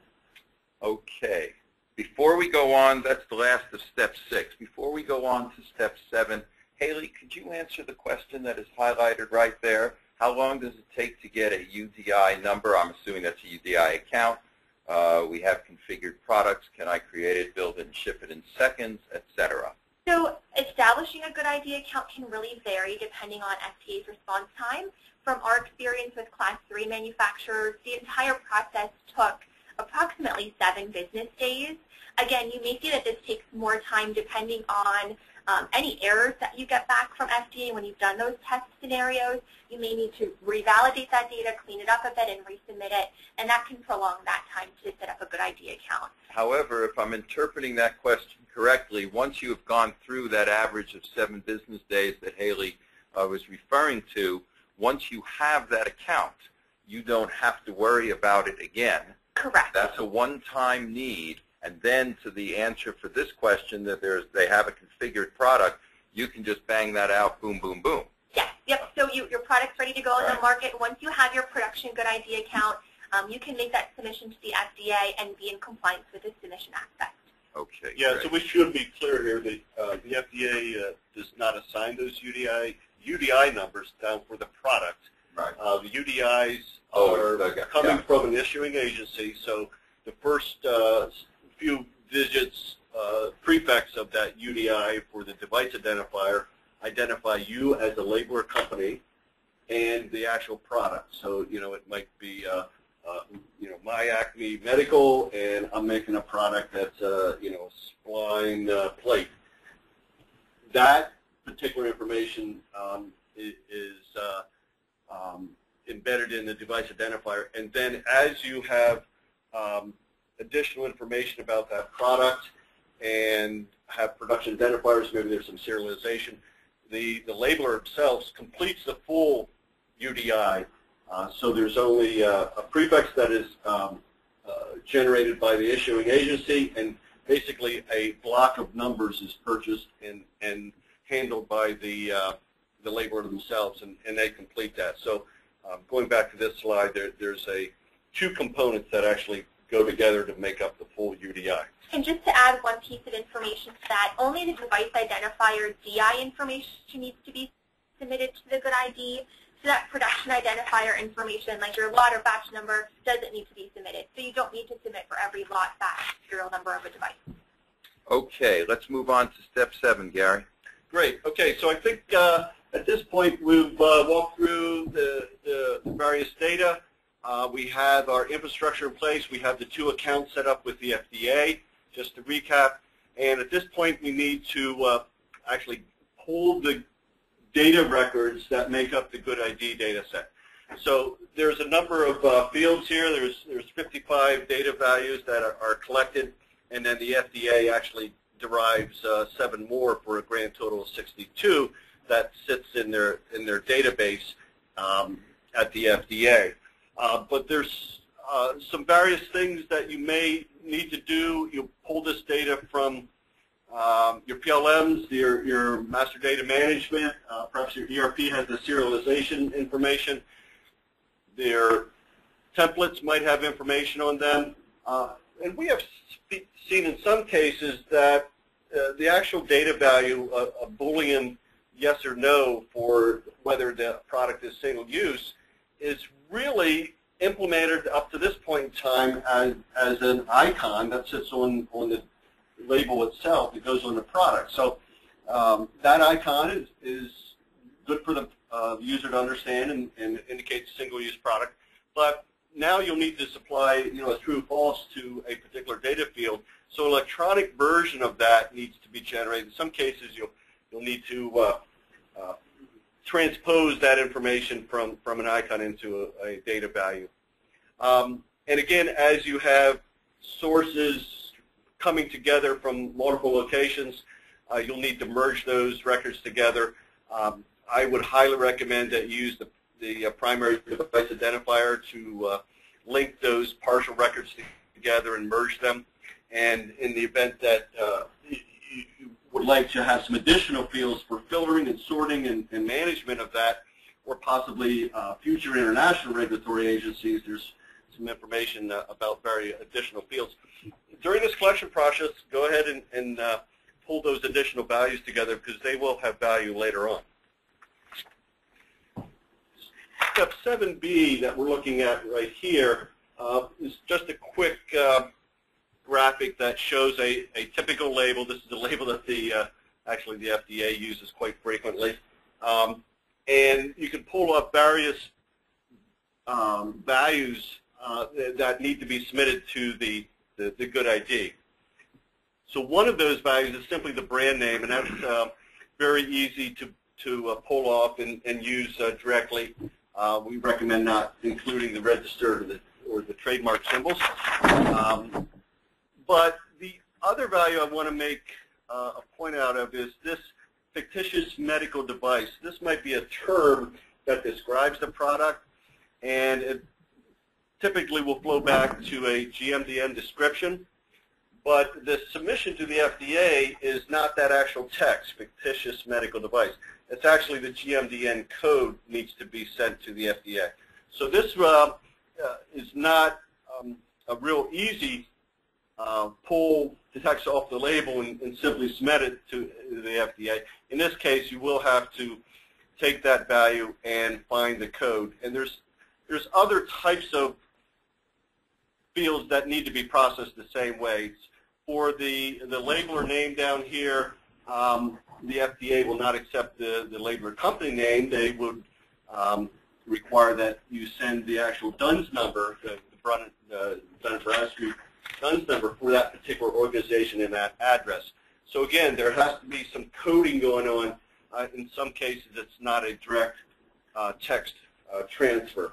okay. Before we go on, that's the last of step six. Before we go on to step seven, Haley, could you answer the question that is highlighted right there? How long does it take to get a U D I number? I'm assuming that's a U D I account. Uh, we have configured products. Can I create it, build it, and ship it in seconds, et cetera? So establishing a Good I D account can really vary depending on F D A's response time. From our experience with Class three manufacturers, the entire process took approximately seven business days. Again, you may see that this takes more time depending on um, any errors that you get back from F D A when you've done those test scenarios. You may need to revalidate that data, clean it up a bit, and resubmit it, and that can prolong that time to set up a Good I D account. However, if I'm interpreting that question correctly, once you have gone through that average of seven business days that Haley uh, was referring to, once you have that account, you don't have to worry about it again. Correct. That's a one-time need. And then to the answer for this question that there's, they have a configured product, you can just bang that out, boom, boom, boom. Yes. Yep. So you, your product's ready to go in Right. the market. Once you have your production Good I D account, um, you can make that submission to the F D A and be in compliance with the submission aspect. Okay. Yeah, great. so we should be clear here that uh, the F D A uh, does not assign those U D I U D I numbers down for the product. Right. Uh, the U D Is Oh, are okay. coming Yeah. from an issuing agency, so the first uh, few digits, uh, prefix of that U D I for the device identifier identify you as a labeler company and the actual product. So, you know, it might be, uh, uh, you know, My Acme Medical, and I'm making a product that's, uh, you know, spline uh, plate. That particular information um, is, is uh, um, embedded in the device identifier, and then as you have um, additional information about that product and have production identifiers, maybe there's some serialization, the, the labeler itself completes the full U D I. Uh, so there's only uh, a prefix that is um, uh, generated by the issuing agency, and basically a block of numbers is purchased and, and handled by the, uh, the labeler themselves, and, and they complete that. So um, going back to this slide, there, there's a two components that actually go together to make up the full U D I. And just to add one piece of information to that, only the device identifier D I information needs to be submitted to the Good I D. So that production identifier information, like your lot or batch number, doesn't need to be submitted. So you don't need to submit for every lot, batch, serial number of a device. Okay, let's move on to step seven, Gary. Great. Okay, so I think uh, at this point we've uh, walked through the, the, the various data. Uh, we have our infrastructure in place. We have the two accounts set up with the F D A, just to recap. And at this point we need to uh, actually pull the data records that make up the Good I D data set. So there's a number of uh, fields here. There's, there's fifty-five data values that are, are collected, and then the F D A actually derives uh, seven more for a grand total of sixty-two that sits in their, in their database um, at the F D A. Uh, but there's uh, some various things that you may need to do. You pull this data from um, your P L Ms, your, your master data management, uh, perhaps your E R P has the serialization information. Their templates might have information on them. Uh, and we have seen in some cases that uh, the actual data value, of a Boolean yes or no for whether the product is single use, is really implemented up to this point in time as, as an icon that sits on, on the label itself that goes on the product. So um, that icon is, is good for the uh, the user to understand and, and indicates single-use product. But now you'll need to supply, you know, a true/false to a particular data field. So electronic version of that needs to be generated. In some cases, you'll you'll need to uh, uh, transpose that information from from an icon into a, a data value. Um, and again, as you have sources coming together from multiple locations, uh, you'll need to merge those records together. Um, I would highly recommend that you use the, the uh, primary device identifier to uh, link those partial records together and merge them. And in the event that uh, you would like to have some additional fields for filtering and sorting and, and management of that, or possibly uh, future international regulatory agencies, there's some information uh, about very additional fields. During this collection process, go ahead and, and uh, pull those additional values together because they will have value later on. Step seven B that we're looking at right here uh, is just a quick uh, graphic that shows a, a typical label. This is a label that the uh, actually the F D A uses quite frequently. Um, and you can pull up various um, values uh, that need to be submitted to the, the, the GUDID I D. So one of those values is simply the brand name, and that's uh, very easy to, to uh, pull off and, and use uh, directly. Uh, we recommend not including the registered or the, or the trademark symbols. Um, but the other value I want to make uh, a point out of is this fictitious medical device. This might be a term that describes the product, and it typically will flow back to a G M D N description. But the submission to the F D A is not that actual text, fictitious medical device. It's actually the G M D N code needs to be sent to the F D A. So this uh, uh, is not um, a real easy uh, pull the text off the label and, and simply submit it to the F D A. In this case, you will have to take that value and find the code. And there's there's other types of fields that need to be processed the same way. For the the labeler name down here, um, the F D A will not accept the, the labeler company name. They would um, require that you send the actual D U N S number, the, the uh, Dun and Bradstreet D U N S number for that particular organization in that address. So again, there has to be some coding going on. Uh, in some cases, it's not a direct uh, text uh, transfer.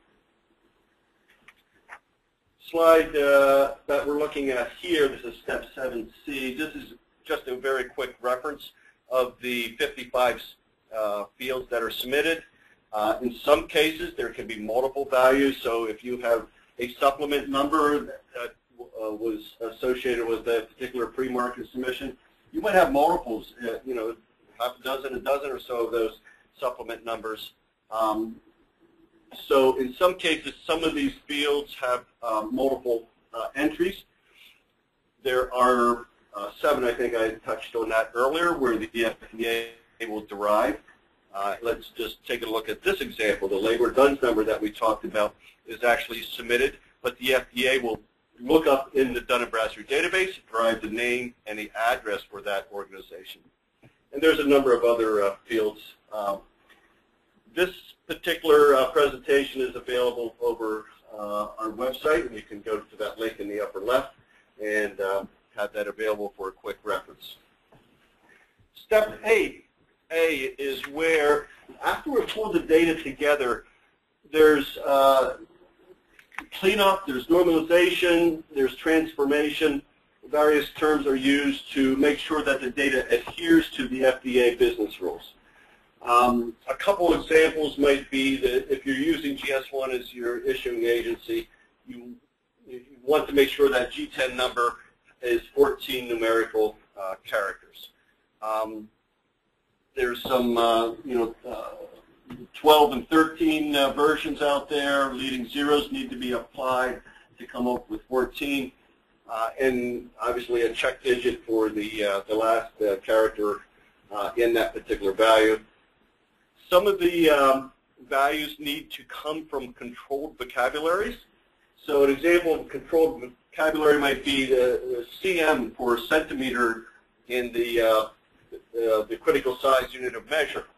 Slide uh, that we're looking at here, this is step seven C. This is just a very quick reference of the fifty-five uh, fields that are submitted. Uh, in some cases, there can be multiple values. So if you have a supplement number that, that uh, was associated with a particular pre-market submission, you might have multiples, uh, you know, half a dozen, a dozen or so of those supplement numbers. Um, So in some cases, some of these fields have uh, multiple uh, entries. There are uh, seven, I think I touched on that earlier, where the F D A will derive. Uh, let's just take a look at this example. The labeler D U N S number that we talked about is actually submitted, but the F D A will look up in the Dun and Bradstreet database, derive the name and the address for that organization. And there's a number of other uh, fields. Um, This particular uh, presentation is available over uh, our website, and you can go to that link in the upper left and uh, have that available for a quick reference. Step eight A is where, after we pull the data together, there's uh, cleanup, there's normalization, there's transformation. Various terms are used to make sure that the data adheres to the F D A business rules. Um, a couple examples might be that if you're using G S one as your issuing agency, you, you want to make sure that G ten number is fourteen numerical uh, characters. Um, there's some, uh, you know, uh, twelve and thirteen uh, versions out there. Leading zeros need to be applied to come up with fourteen, uh, and obviously a check digit for the uh, the last uh, character uh, in that particular value. Some of the um, values need to come from controlled vocabularies. So an example of controlled vocabulary might be the, the C M for centimeter in the, uh, the, the critical size unit of measure.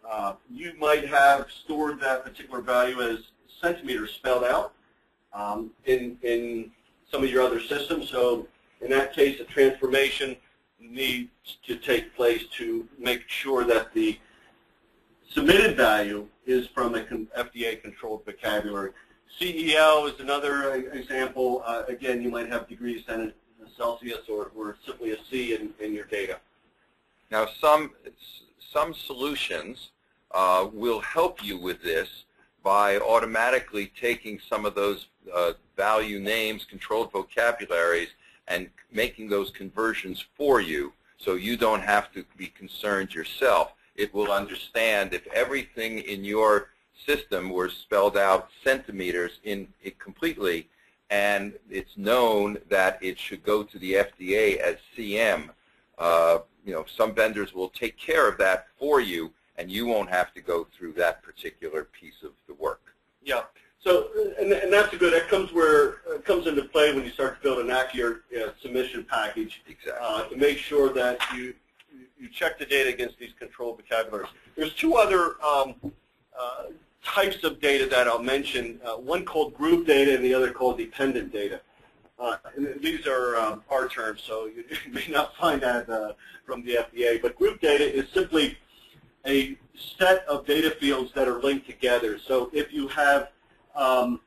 Uh, you might have stored that particular value as centimeters spelled out um, in, in some of your other systems. So in that case, a transformation needs to take place to make sure that the submitted value is from a F D A-controlled vocabulary. C E L is another example. Uh, again, you might have degrees Celsius or, or simply a C in, in your data. Now, some, some solutions uh, will help you with this by automatically taking some of those uh, value names, controlled vocabularies, and making those conversions for you, so you don't have to be concerned yourself. It will understand if everything in your system were spelled out centimeters in it completely, and it's known that it should go to the F D A as C M. Uh, you know, some vendors will take care of that for you, and you won't have to go through that particular piece of the work. Yeah. So, and, and that's a good. That comes where it comes into play when you start to build an accurate uh, submission package. Exactly. Uh, to make sure that you you check the data against these controlled vocabularies. There's two other um, uh, types of data that I'll mention. Uh, one called group data and the other called dependent data. Uh, and these are um, our terms, so you may not find that uh, from the F D A. But group data is simply a set of data fields that are linked together. So if you have um,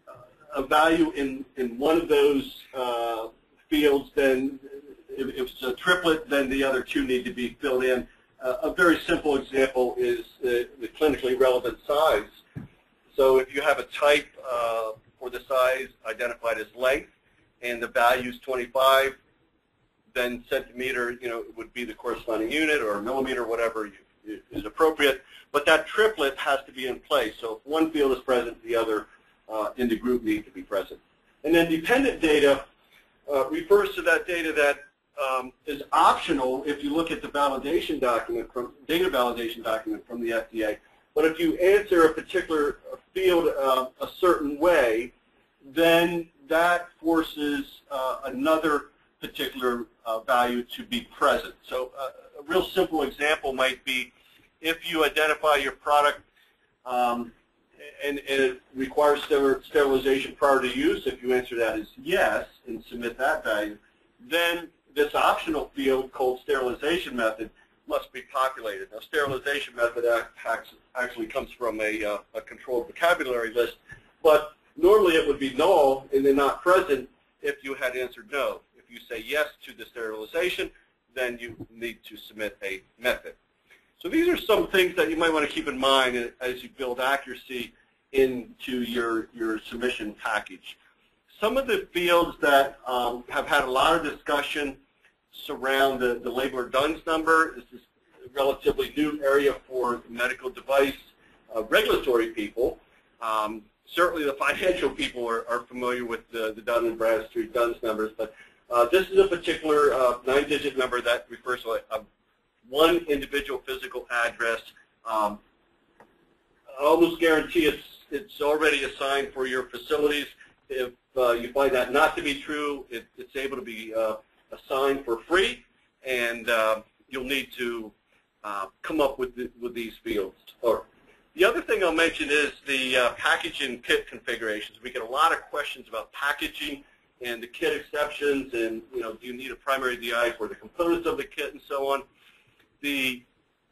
a value in, in one of those uh, fields, then if it's a triplet, then the other two need to be filled in. Uh, a very simple example is the, the clinically relevant size. So if you have a type uh, for the size identified as length, and the value is twenty-five, then centimeter, you know, would be the corresponding unit, or millimeter, whatever you, is appropriate. But that triplet has to be in place. So if one field is present, the other uh, in the group need to be present. And then dependent data uh, refers to that data that um, is optional if you look at the validation document, from data validation document from the F D A. But if you answer a particular field uh, a certain way, then that forces uh, another particular uh, value to be present. So uh, a real simple example might be if you identify your product um, and, and it requires sterilization prior to use, if you answer that as yes and submit that value, then this optional field called sterilization method must be populated. Now, sterilization method actually comes from a, uh, a controlled vocabulary list, but normally it would be null and then not present if you had answered no. If you say yes to the sterilization, then you need to submit a method. So these are some things that you might want to keep in mind as you build accuracy into your, your submission package. Some of the fields that um, have had a lot of discussion surround the, the labeler D U N S number. This is a relatively new area for medical device uh, regulatory people. Um, certainly the financial people are, are familiar with the, the Dun and Bradstreet D U N S numbers, but uh, this is a particular uh, nine-digit number that refers to a, a one individual physical address. Um, I almost guarantee it's, it's already assigned for your facilities. If uh, you find that not to be true, it, it's able to be uh, assigned for free, and uh, you'll need to uh, come up with, the, with these fields. Or the other thing I'll mention is the uh, package and kit configurations. We get a lot of questions about packaging and the kit exceptions, and you know, do you need a primary D I for the components of the kit and so on. The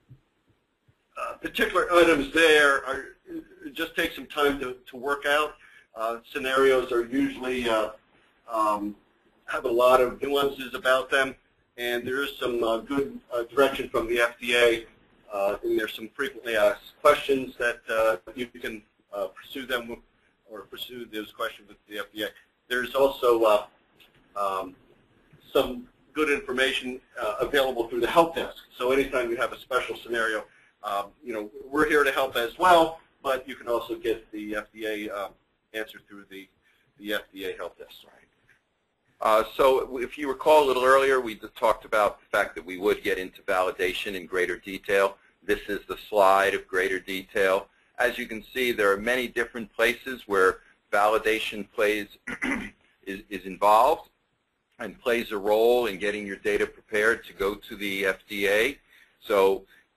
uh, particular items there are just take some time to, to work out. Uh, scenarios are usually uh, um, have a lot of nuances about them, and there is some uh, good uh, direction from the F D A, uh, and there's some frequently asked questions that uh, you can uh, pursue them with, or pursue those questions with the F D A. There's also uh, um, some good information uh, available through the help desk. So anytime you have a special scenario, um, you know, we're here to help as well, but you can also get the F D A uh, answer through the, the F D A help desk. Uh, so if you recall a little earlier, we talked about the fact that we would get into validation in greater detail. This is the slide of greater detail. As you can see, there are many different places where validation plays is, is involved and plays a role in getting your data prepared to go to the F D A. So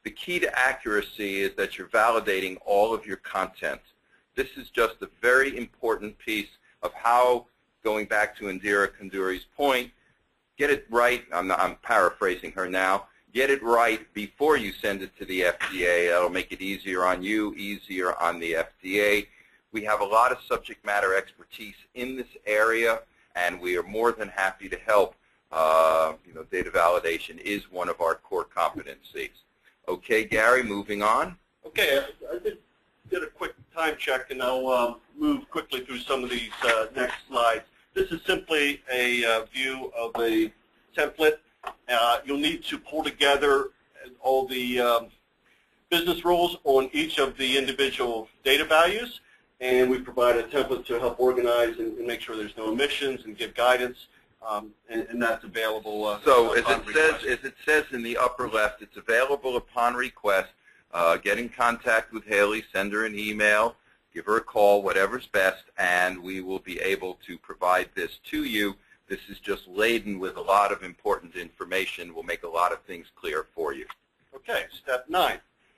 The key to accuracy is that you're validating all of your content. This is just a very important piece of how, going back to Indira Kanduri's point, get it right. I'm, not, I'm paraphrasing her now. Get it right before you send it to the F D A. That'll make it easier on you, easier on the F D A. We have a lot of subject matter expertise in this area, and we are more than happy to help. Uh, you know, data validation is one of our core competencies. Okay, Gary, moving on. Okay, I, I did, did a quick time check, and I'll uh, move quickly through some of these uh, next slides. This is simply a uh, view of a template. Uh, you'll need to pull together all the um, business rules on each of the individual data values, and we provide a template to help organize and, and make sure there's no omissions and give guidance, um, and, and that's available. Uh, so as it says, as it says in the upper left, it's available upon request. Uh, get in contact with Haley, send her an email, give her a call, whatever's best, and we will be able to provide this to you. This is just laden with a lot of important information. We'll make a lot of things clear for you. Okay, step nine.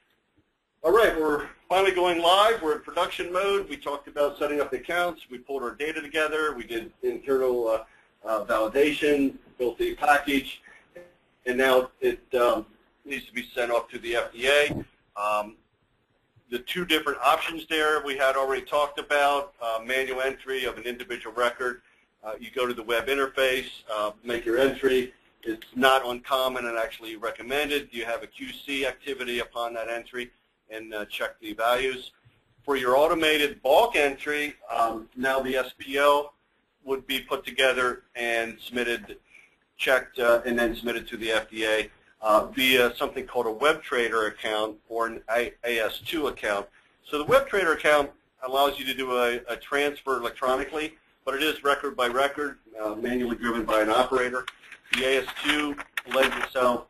All right, we're finally going live. We're in production mode. We talked about setting up the accounts. We pulled our data together. We did internal uh, uh, validation, built the package, and now it um, needs to be sent off to the F D A. Um, the two different options there we had already talked about, uh, manual entry of an individual record. Uh, you go to the web interface, uh, make your entry. It's not uncommon and actually recommended. You have a Q C activity upon that entry and uh, check the values. For your automated bulk entry, um, now the S P L would be put together and submitted, checked, uh, and then submitted to the F D A uh, via something called a web trader account or an A S two account. So the web trader account allows you to do a, a transfer electronically, but it is record by record, uh, manually driven by an operator. The A S two lends itself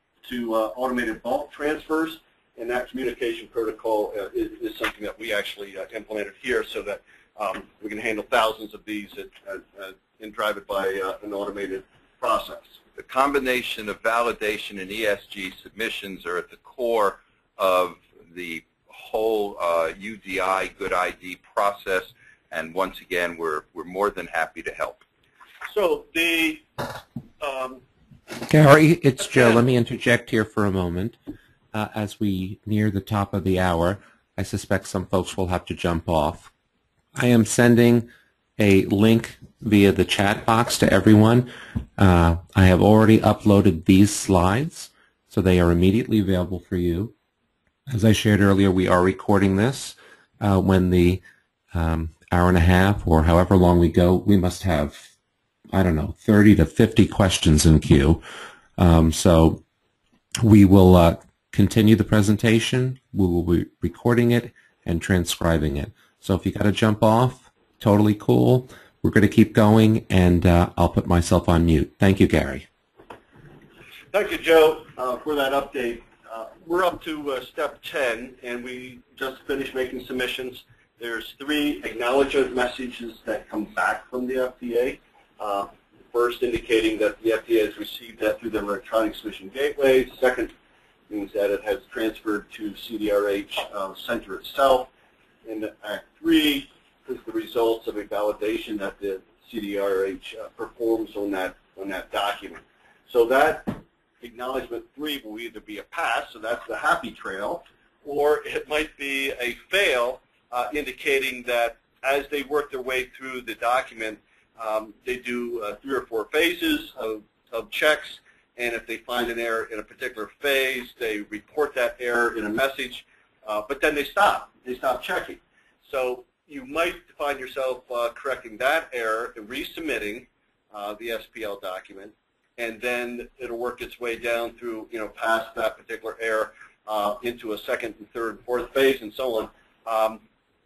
to uh, automated bulk transfers, and that communication protocol uh, is, is something that we actually uh, implemented here so that um, we can handle thousands of these at, at, at, and drive it by uh, an automated process. The combination of validation and E S G submissions are at the core of the whole uh, U D I Good I D process. And once again, we're, we're more than happy to help. So the... Um, Gary, it's Joe. Let me interject here for a moment. Uh, as we near the top of the hour, I suspect some folks will have to jump off. I am sending a link via the chat box to everyone. Uh, I have already uploaded these slides, so they are immediately available for you. As I shared earlier, we are recording this. Uh, when the um, hour and a half or however long we go, we must have, I don't know, thirty to fifty questions in queue. Um, so we will uh, continue the presentation. We will be recording it and transcribing it. So if you got to jump off, totally cool. We're going to keep going, and uh, I'll put myself on mute. Thank you, Gary. Thank you, Joe, uh, for that update. Uh, we're up to uh, step ten, and we just finished making submissions. There's three acknowledgement messages that come back from the F D A. Uh, first, indicating that the F D A has received that through their electronic submission gateway. Second, means that it has transferred to C D R H uh, Center itself. And Act three is the results of a validation that the C D R H uh, performs on that on that document. So that acknowledgement three will either be a pass, so that's the happy trail, or it might be a fail, uh, indicating that as they work their way through the document, um, they do uh, three or four phases of, of checks, and if they find an error in a particular phase, they report that error in a message, uh, but then they stop. They stop checking. So you might find yourself uh, correcting that error and resubmitting uh, the S P L document, and then it'll work its way down through, you know, past that particular error uh, into a second and third and fourth phase and so on. Um,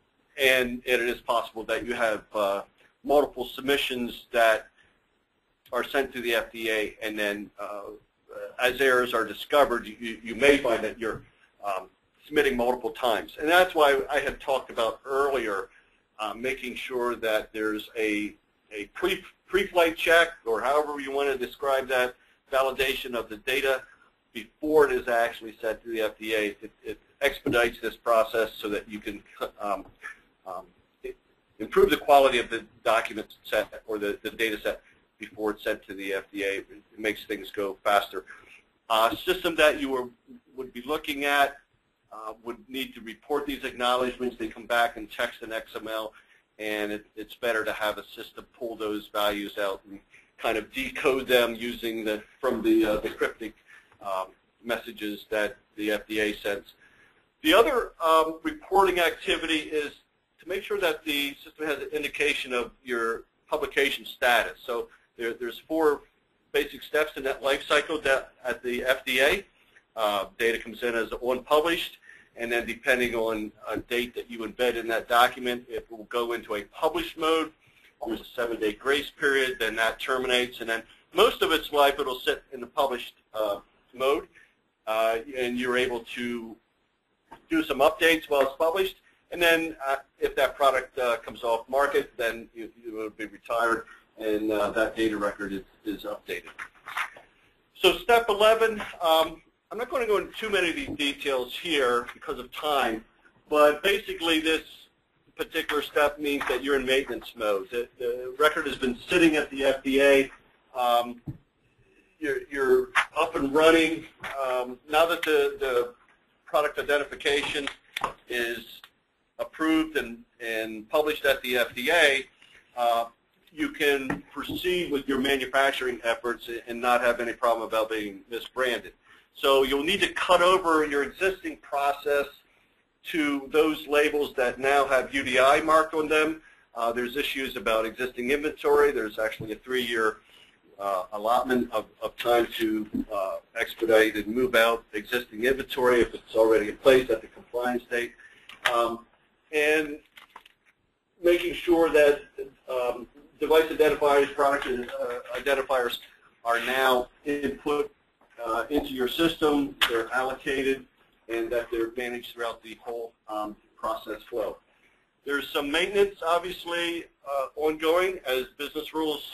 and it is possible that you have uh, multiple submissions that are sent to the F D A, and then uh, as errors are discovered, you, you may find that you're um, submitting multiple times. And that's why I had talked about earlier uh, making sure that there's a, a pre, pre-flight check, or however you want to describe that, validation of the data before it is actually sent to the F D A. It, it expedites this process so that you can um, um, improve the quality of the document set or the, the data set before it's sent to the F D A. It makes things go faster. Uh, system that you were, would be looking at uh, would need to report these acknowledgments. They come back in text and X M L, and it, it's better to have a system pull those values out and kind of decode them using the from the, uh, the cryptic um, messages that the F D A sends. The other um, reporting activity is to make sure that the system has an indication of your publication status. So there, there's four basic steps in that life cycle that at the F D A. Uh, data comes in as unpublished, and then depending on a date that you embed in that document, it will go into a published mode. There's a seven-day grace period, then that terminates, and then most of its life it'll sit in the published uh, mode, uh, and you're able to do some updates while it's published, and then uh, if that product uh, comes off market, then you, you will be retired, and uh, that data record is, is updated. So step eleven, um, I'm not going to go into too many of these details here because of time, but basically this particular step means that you're in maintenance mode. The, the record has been sitting at the F D A. Um, you're, you're up and running. Um, now that the, the product identification is approved and, and published at the F D A, uh, you can proceed with your manufacturing efforts and not have any problem about being misbranded. So you'll need to cut over your existing process to those labels that now have U D I marked on them. Uh, there's issues about existing inventory. There's actually a three-year uh, allotment of, of time to uh, expedite and move out existing inventory if it's already in place at the compliance date. Um, and making sure that um, device identifiers, product uh, identifiers are now input uh, into your system, they're allocated, and that they're managed throughout the whole um, process flow. There's some maintenance, obviously, uh, ongoing. As business rules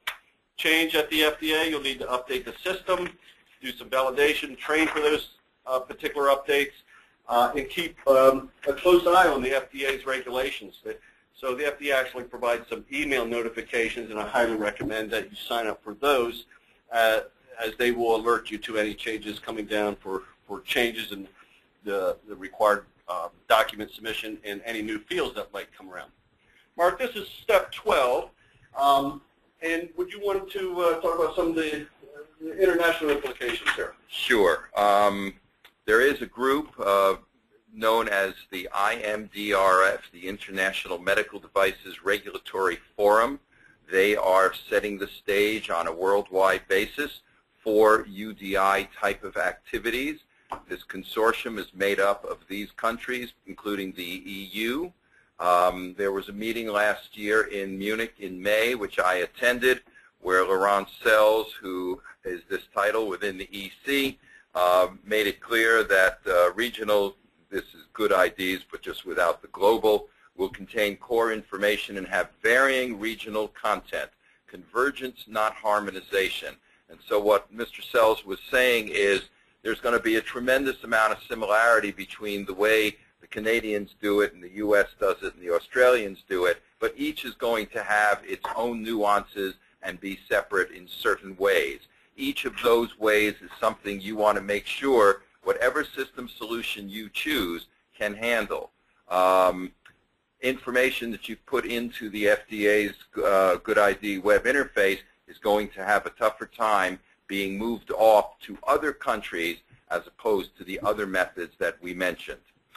change at the F D A, you'll need to update the system, do some validation, train for those uh, particular updates, uh, and keep um, a close eye on the F D A's regulations. So the F D A actually provides some email notifications, and I highly recommend that you sign up for those, uh, as they will alert you to any changes coming down for, for changes in the, the required uh, document submission and any new fields that might come around. Mark, this is step twelve, um, and would you want to uh, talk about some of the, uh, the international implications here? Sure. Um, there is a group uh, known as the I M D R F, the International Medical Devices Regulatory Forum. They are setting the stage on a worldwide basis for U D I type of activities. This consortium is made up of these countries, including the E U. Um, there was a meeting last year in Munich in May, which I attended, where Laurent Sells, who is this title within the E C, uh, made it clear that uh, regional, this is good I Ds, but just without the global, will contain core information and have varying regional content. Convergence, not harmonization. And so what Mister Sells was saying is there's going to be a tremendous amount of similarity between the way the Canadians do it and the U S does it and the Australians do it, but each is going to have its own nuances and be separate in certain ways. Each of those ways is something you want to make sure whatever system solution you choose can handle. Um, information that you put into the F D A's uh, Good I D web interface is going to have a tougher time being moved off to other countries as opposed to the other methods that we mentioned.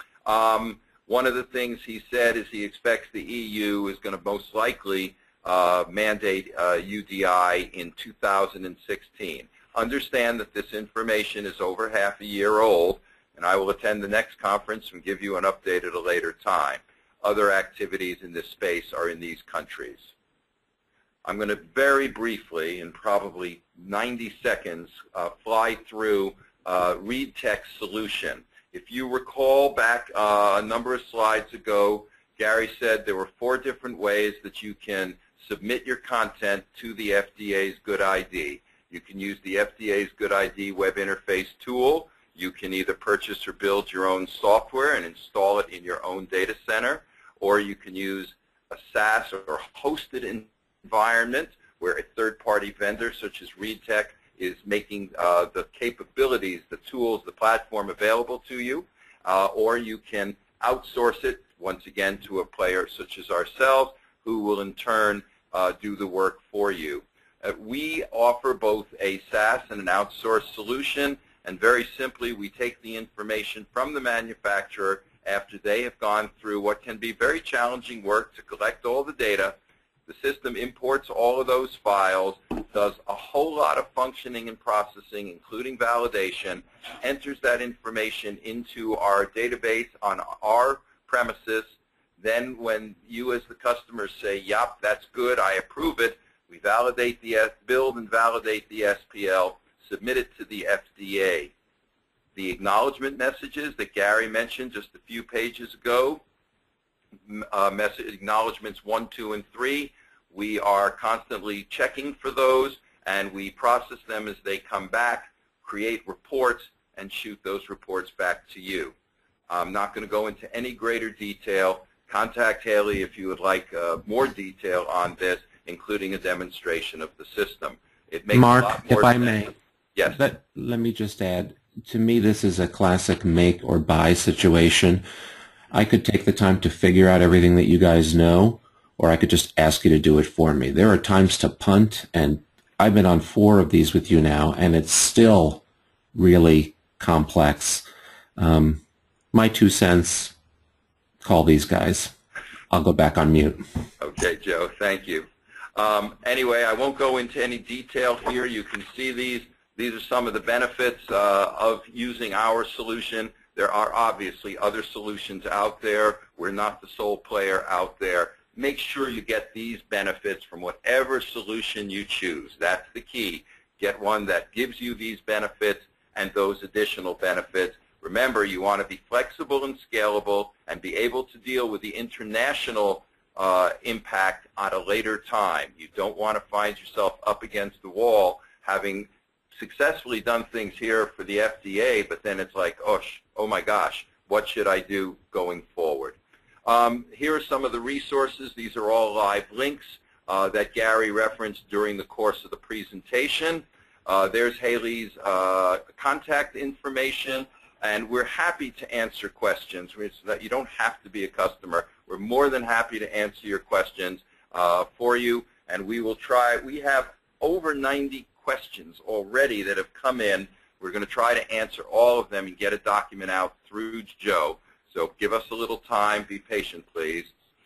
Um, one of the things he said is he expects the E U is going to most likely uh, mandate uh, U D I in two thousand sixteen. Understand that this information is over half a year old, and I will attend the next conference and give you an update at a later time. Other activities in this space are in these countries. I'm going to very briefly, in probably ninety seconds, uh, fly through uh, ReadTech's solution. If you recall back uh, a number of slides ago, Gary said there were four different ways that you can submit your content to the F D A's Good I D. You can use the F D A's GUDID web interface tool. You can either purchase or build your own software and install it in your own data center, or you can use a SaaS or hosted environment where a third-party vendor such as ReadTech is making uh, the capabilities, the tools, the platform available to you, uh, or you can outsource it, once again, to a player such as ourselves, who will in turn uh, do the work for you. Uh, we offer both a SaaS and an outsourced solution, and very simply, we take the information from the manufacturer after they have gone through what can be very challenging work to collect all the data. The system imports all of those files, does a whole lot of functioning and processing, including validation, enters that information into our database on our premises. Then when you as the customer say, yup, that's good, I approve it, we validate the, build and validate the S P L, submit it to the F D A. The acknowledgement messages that Gary mentioned just a few pages ago, uh, message acknowledgements one, two, and three, we are constantly checking for those, and we process them as they come back, create reports, and shoot those reports back to you. I'm not going to go into any greater detail. Contact Haley if you would like uh, more detail on this, including a demonstration of the system. It makes Mark, a lot more if I sense. may, yes. Let, let me just add, to me this is a classic make or buy situation. I could take the time to figure out everything that you guys know, or I could just ask you to do it for me. There are times to punt, and I've been on four of these with you now, and it's still really complex. Um, my two cents, call these guys. I'll go back on mute. Okay, Joe, thank you. Um, anyway, I won't go into any detail here. You can see these. These are some of the benefits uh, of using our solution. There are obviously other solutions out there. We're not the sole player out there. Make sure you get these benefits from whatever solution you choose. That's the key. Get one that gives you these benefits and those additional benefits. Remember, you want to be flexible and scalable and be able to deal with the international uh, impact at a later time. You don't want to find yourself up against the wall having successfully done things here for the F D A, but then it's like, oh, oh my gosh, what should I do going forward? Um, here are some of the resources. These are all live links uh, that Gary referenced during the course of the presentation. Uh, there's Haley's uh, contact information, and we're happy to answer questions. So that you don't have to be a customer. We're more than happy to answer your questions uh, for you, and we will try. We have over ninety questions already that have come in. We're going to try to answer all of them and get a document out through Joe. So give us a little time. Be patient, please.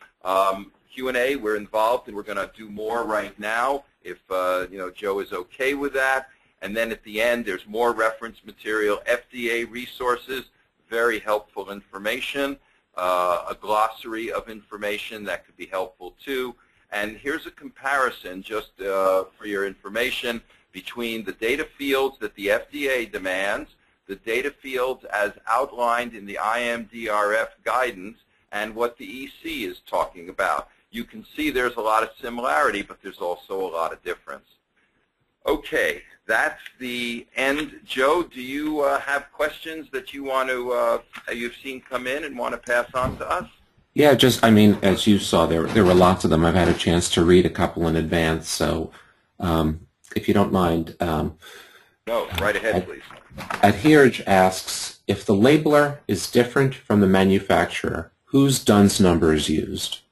Um, Q and A, we're involved, and we're going to do more right now if uh, you know, Joe is okay with that. And then at the end, there's more reference material, F D A resources, very helpful information, uh, a glossary of information that could be helpful too. And here's a comparison, just uh, for your information, between the data fields that the F D A demands, the data fields as outlined in the I M D R F guidance, and what the E C is talking about. You can see there's a lot of similarity, but there's also a lot of difference. Okay, that's the end. Joe, do you uh, have questions that you want to, uh, you've seen come in and want to pass on to us? Yeah, just, I mean, as you saw, there, there were lots of them. I've had a chance to read a couple in advance, so um, if you don't mind. Um, no, right ahead, Ad please. Adherge asks, if the labeler is different from the manufacturer, whose D U N S number is used?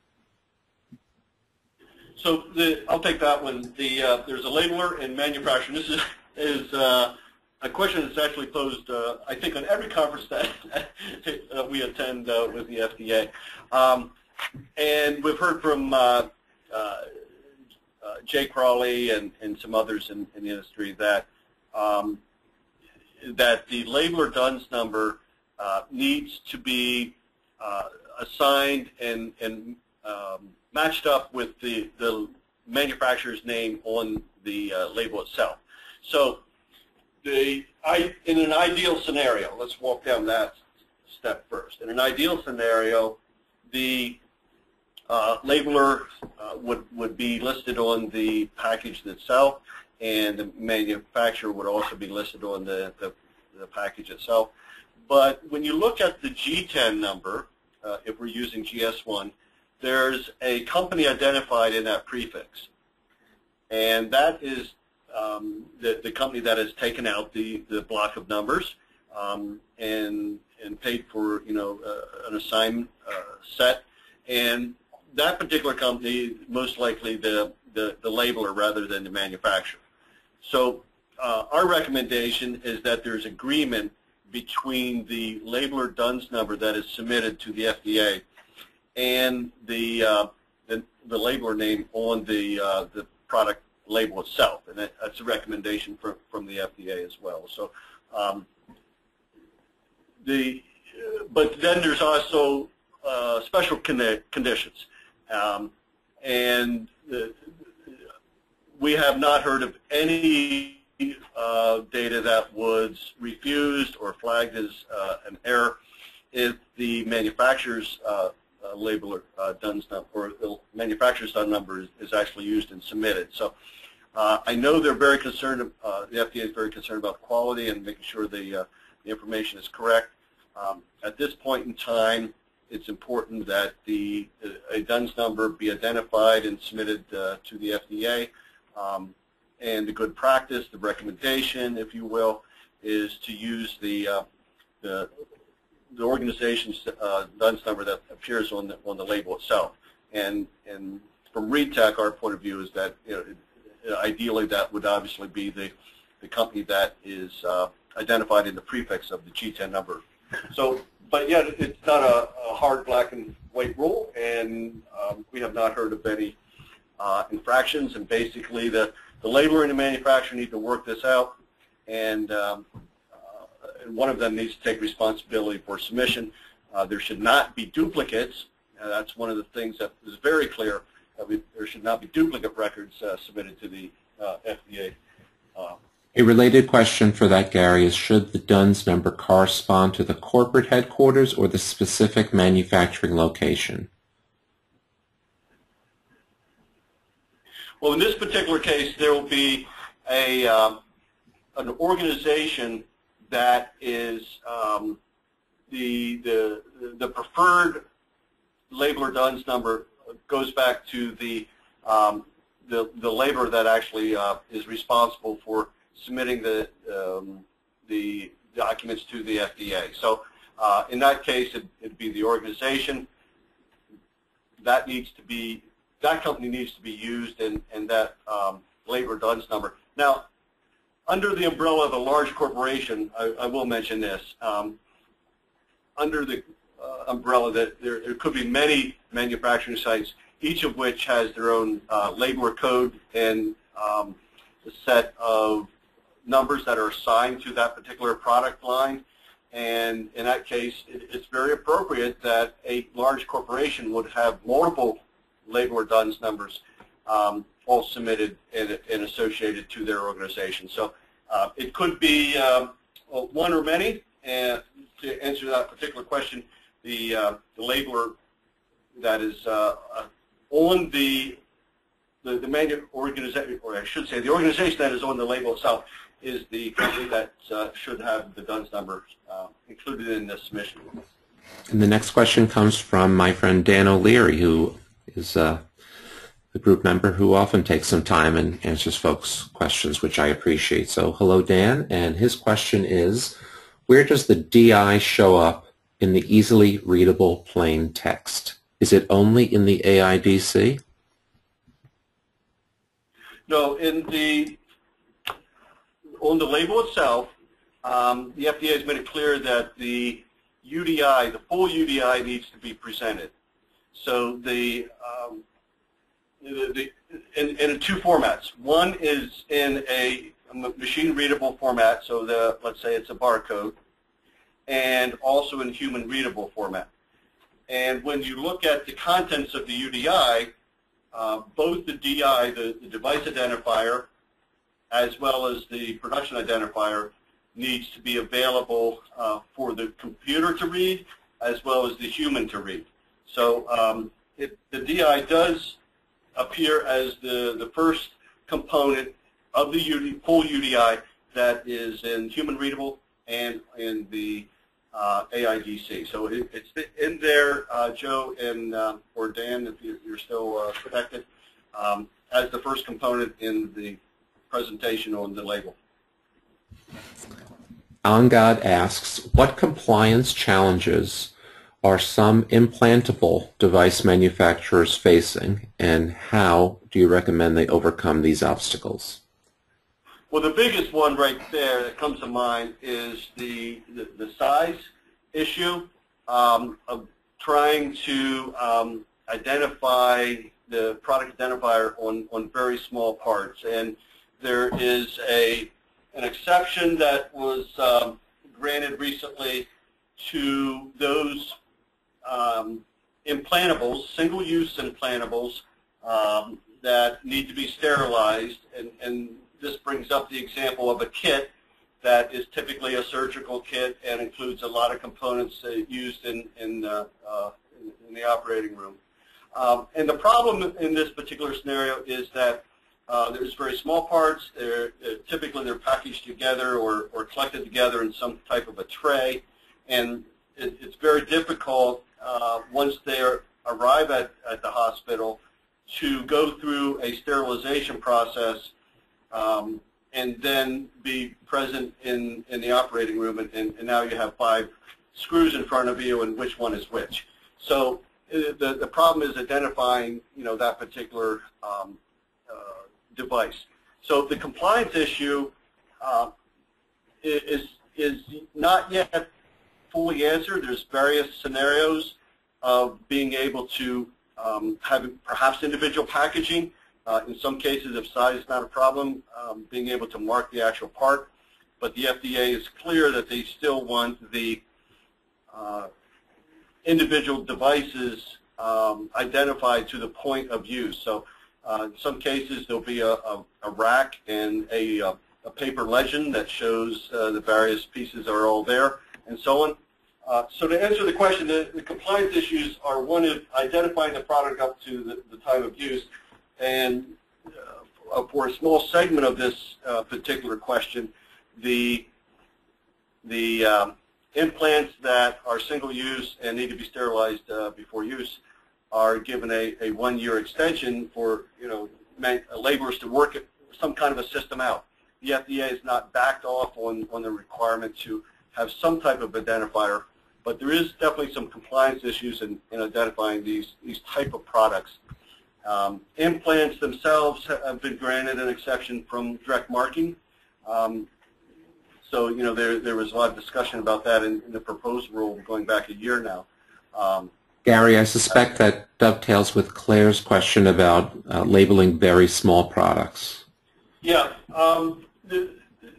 So the, I'll take that one. The, uh, there's a labeler and manufacturer. This is, is uh, a question that's actually posed, uh, I think, on every conference that uh, we attend uh, with the F D A. Um, and we've heard from uh, uh, uh, Jay Crawley and, and some others in, in the industry that um, that the labeler D U N S number uh, needs to be uh, assigned and, and um, matched up with the, the manufacturer's name on the uh, label itself. So the, I, in an ideal scenario, let's walk down that step first. In an ideal scenario, the uh, labeler uh, would, would be listed on the package itself, and the manufacturer would also be listed on the, the, the package itself. But when you look at the G ten number, uh, if we're using G S one, there's a company identified in that prefix. And that is um, the, the company that has taken out the, the block of numbers um, and, and paid for, you know, uh, an assigned uh, set. And that particular company, most likely the, the, the labeler rather than the manufacturer. So uh, our recommendation is that there's agreement between the labeler D U N S number that is submitted to the F D A and the, uh, the, the labeler name on the, uh, the product label itself. And that, that's a recommendation from, from the F D A as well. So, um, the, but then there's also uh, special con conditions. Um, and the, we have not heard of any uh, data that was refused or flagged as uh, an error if the manufacturer's uh, uh, labeler uh, D U N S number or the manufacturer's D U N S number is, is actually used and submitted. So uh, I know they're very concerned. Uh, the F D A is very concerned about quality and making sure the, uh, the information is correct. Um, at this point in time, it's important that the a D U N S number be identified and submitted uh, to the F D A. Um, and the good practice, the recommendation, if you will, is to use the uh, the, the organization's uh, D U N S number that appears on the on the label itself. And and from ReadTech, our point of view is that, you know, ideally that would obviously be the the company that is uh, identified in the prefix of the G ten number. So, but yet it's not a, a hard black and white rule, and um, we have not heard of any uh, infractions. And basically, the the labeler and the manufacturer need to work this out, and, um, uh, and one of them needs to take responsibility for submission. Uh, there should not be duplicates. Uh, that's one of the things that is very clear. That we, there should not be duplicate records uh, submitted to the uh, F D A. Uh, A related question for that, Gary, is should the D U N S number correspond to the corporate headquarters or the specific manufacturing location? Well, in this particular case, there will be a uh, an organization that is um, the the the preferred labeler D U N S number goes back to the um, the the labeler that actually uh, is responsible for submitting the um, the documents to the F D A. So uh, in that case, it, it'd be the organization that needs to be that company needs to be used, and and that um, labeler D U N S number. Now, under the umbrella of a large corporation, I, I will mention this. Um, under the uh, umbrella that there, there could be many manufacturing sites, each of which has their own uh, labeler code and um, a set of numbers that are assigned to that particular product line. And in that case, it, it's very appropriate that a large corporation would have multiple labeler D U N S numbers um, all submitted and, and associated to their organization. So uh, it could be um, one or many. And to answer that particular question, the, uh, the labeler that is uh, on the the, the manu organization, or I should say, the organization that is on the label itself is the company that uh, should have the D U N S number uh, included in the submission. And the next question comes from my friend Dan O'Leary, who is uh, the group member who often takes some time and answers folks' questions, which I appreciate. So hello, Dan, and his question is, where does the D I show up in the easily readable plain text? Is it only in the A I D C? No, in the on the label itself, um, the F D A has made it clear that the U D I, the full U D I, needs to be presented. So the, um, the, the in, in two formats. One is in a machine-readable format, so the let's say it's a barcode, and also in human-readable format. And when you look at the contents of the U D I, uh, both the D I, the, the device identifier, as well as the production identifier, needs to be available uh, for the computer to read as well as the human to read. So um, it, the D I does appear as the, the first component of the U D, full U D I that is in human readable and in the uh, A I D C. So it, it's in there, uh, Joe and uh, or Dan, if you're, you're still uh, connected, um, as the first component in the presentation on the label. Angad asks, what compliance challenges are some implantable device manufacturers facing, and how do you recommend they overcome these obstacles? Well, the biggest one right there that comes to mind is the, the, the size issue um, of trying to um, identify the product identifier on, on very small parts. And there is a, an exception that was um, granted recently to those um, implantables, single-use implantables um, that need to be sterilized. And, and this brings up the example of a kit that is typically a surgical kit and includes a lot of components uh, used in, in, uh, uh, in, in the operating room. Um, and the problem in this particular scenario is that uh, there's very small parts. They're, uh, typically they're packaged together or, or collected together in some type of a tray. And it, it's very difficult uh, once they are, arrive at, at the hospital to go through a sterilization process um, and then be present in, in the operating room, and, and, and now you have five screws in front of you and which one is which. So uh, the, the problem is identifying, you know, that particular um, uh, device. So the compliance issue uh, is, is not yet fully answered. There's various scenarios of being able to um, have perhaps individual packaging. Uh, in some cases, if size is not a problem, um, being able to mark the actual part. But the F D A is clear that they still want the uh, individual devices um, identified to the point of use. So uh, in some cases, there'll be a, a, a rack and a, a, a paper legend that shows uh, the various pieces are all there, and so on. Uh, so to answer the question, the, the compliance issues are, one is identifying the product up to the, the time of use. And uh, for a small segment of this uh, particular question, the, the um, implants that are single-use and need to be sterilized uh, before use are given a, a one-year extension for, you know, laborers to work some kind of a system out. The F D A has not backed off on, on the requirement to have some type of identifier, but there is definitely some compliance issues in, in identifying these, these type of products. Um, implants themselves have been granted an exception from direct marking. Um, so, you know, there, there was a lot of discussion about that in, in the proposed rule going back a year now. Um, Gary, I suspect that dovetails with Claire's question about uh, labeling very small products. Yeah. Um, the,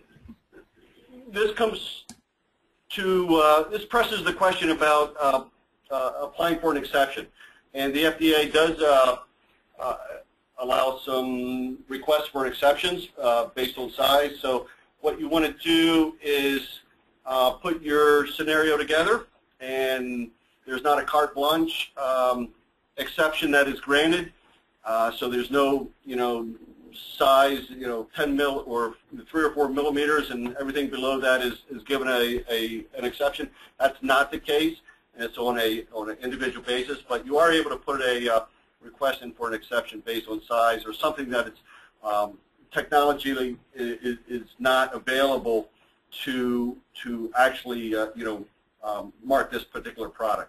this comes to, uh, this presses the question about uh, uh, applying for an exception. And the F D A does uh, Uh, allow some requests for exceptions uh, based on size. So what you want to do is uh, put your scenario together, and there's not a carte blanche um, exception that is granted. Uh, so there's no, you know, size, you know, ten mil or three or four millimeters, and everything below that is, is given a, a an exception. That's not the case. It's on a on an individual basis, but you are able to put a uh, requesting for an exception based on size or something that it's um, technologically is, is not available to to actually uh, you know um, mark this particular product.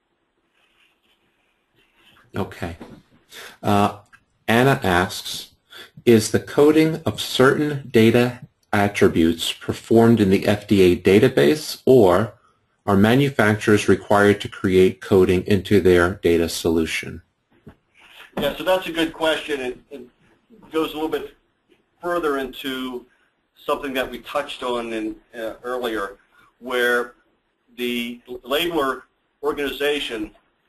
Okay. Uh, Anna asks, is the coding of certain data attributes performed in the F D A database, or are manufacturers required to create coding into their data solution? Yeah, so that's a good question. It, it goes a little bit further into something that we touched on in, uh, earlier, where the labeler organization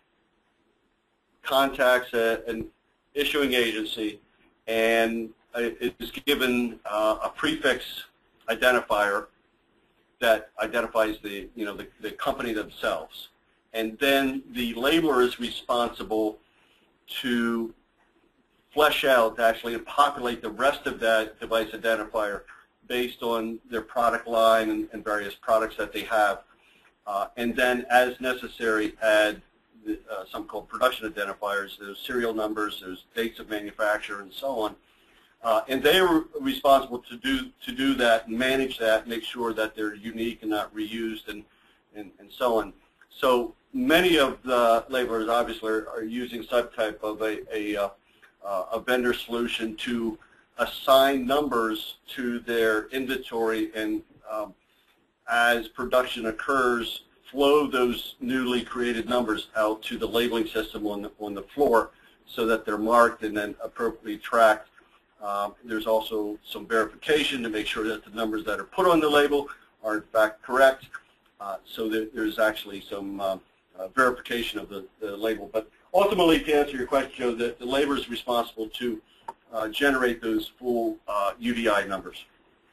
contacts a, an issuing agency and it is given uh, a prefix identifier that identifies the, you know, the, the company themselves. And then the labeler is responsible to flesh out actually and populate the rest of that device identifier based on their product line and, and various products that they have. Uh, and then, as necessary, add the, uh, some called production identifiers, those serial numbers, those dates of manufacture, and so on. Uh, and they are responsible to do to do that and manage that, make sure that they're unique and not reused, and and, and so on. So many of the labelers obviously are, are using some type of a a, uh, a vendor solution to assign numbers to their inventory, and um, as production occurs, flow those newly created numbers out to the labeling system on the, on the floor so that they're marked and then appropriately tracked. Um, there's also some verification to make sure that the numbers that are put on the label are in fact correct. Uh, so that there's actually some uh, uh, verification of the, the label. But ultimately, to answer your question, Joe, the, the labeler is responsible to uh, generate those full uh, U D I numbers.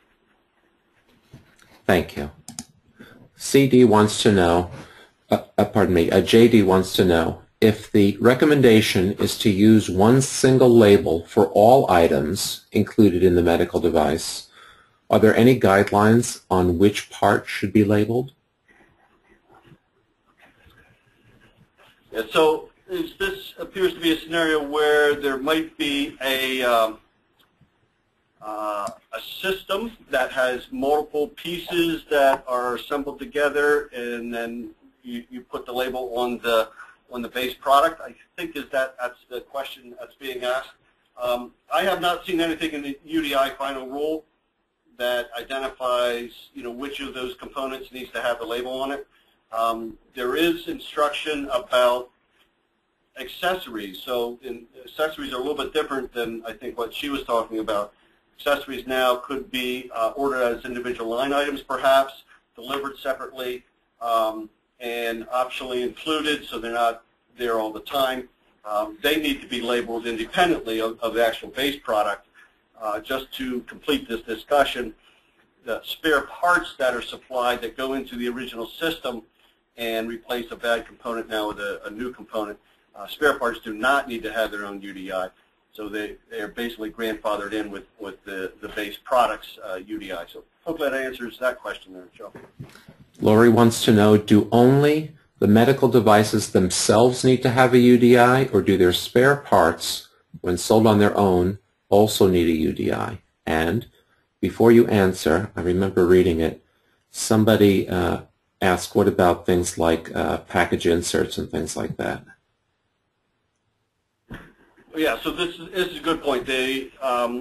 Thank you. C D wants to know, uh, uh, pardon me, uh, J D wants to know, if the recommendation is to use one single label for all items included in the medical device, are there any guidelines on which part should be labeled? Yeah, so is this appears to be a scenario where there might be a um, Uh, a system that has multiple pieces that are assembled together, and then you, you put the label on the on the base product. I think is that that's the question that's being asked. Um, I have not seen anything in the U D I final rule that identifies you know which of those components needs to have the label on it. Um, there is instruction about accessories. So in, accessories are a little bit different than I think what she was talking about. Accessories now could be uh, ordered as individual line items, perhaps, delivered separately, um, and optionally included, so they're not there all the time. Um, they need to be labeled independently of, of the actual base product. Uh, just to complete this discussion, the spare parts that are supplied that go into the original system and replace a bad component now with a, a new component, uh, spare parts do not need to have their own U D I. So they, they're basically grandfathered in with, with the, the base products uh, U D I. So hopefully that answers that question there, Joe. Lori wants to know, do only the medical devices themselves need to have a U D I, or do their spare parts, when sold on their own, also need a U D I? And before you answer, I remember reading it, somebody uh, asked, what about things like uh, package inserts and things like that? Yeah, so this is, this is a good point. They, um,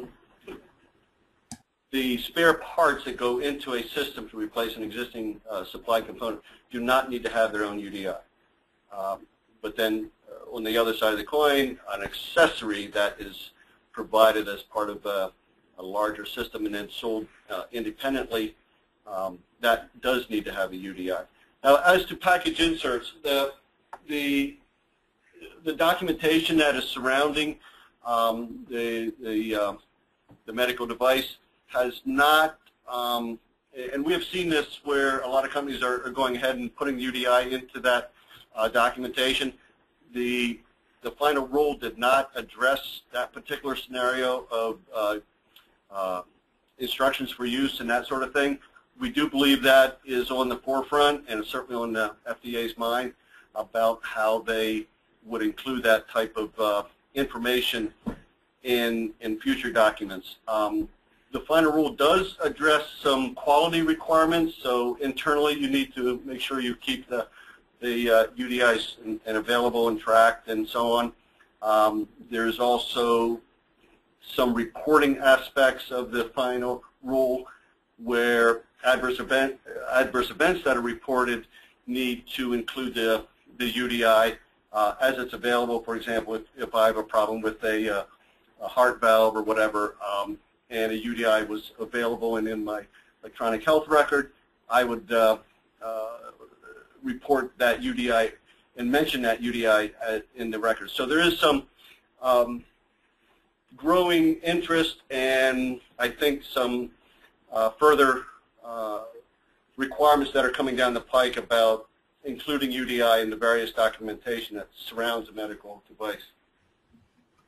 the spare parts that go into a system to replace an existing uh, supply component do not need to have their own U D I. Um, but then uh, on the other side of the coin, an accessory that is provided as part of a, a larger system and then sold uh, independently, um, that does need to have a U D I. Now, as to package inserts, the, the the documentation that is surrounding um, the the, uh, the medical device has not, um, and we have seen this where a lot of companies are, are going ahead and putting U D I into that uh, documentation. The the final rule did not address that particular scenario of uh, uh, instructions for use and that sort of thing. We do believe that is on the forefront and certainly on the F D A's mind about how they would include that type of uh, information in, in future documents. Um, the final rule does address some quality requirements, so internally you need to make sure you keep the, the uh, U D Is and, and available and tracked and so on. Um, there's also some reporting aspects of the final rule where adverse, event, adverse events that are reported need to include the, the U D I Uh, as it's available. For example, if, if I have a problem with a, uh, a heart valve or whatever, um, and a U D I was available and in my electronic health record, I would uh, uh, report that U D I and mention that U D I in the record. So there is some um, growing interest and I think some uh, further uh, requirements that are coming down the pike about including U D I in the various documentation that surrounds a medical device.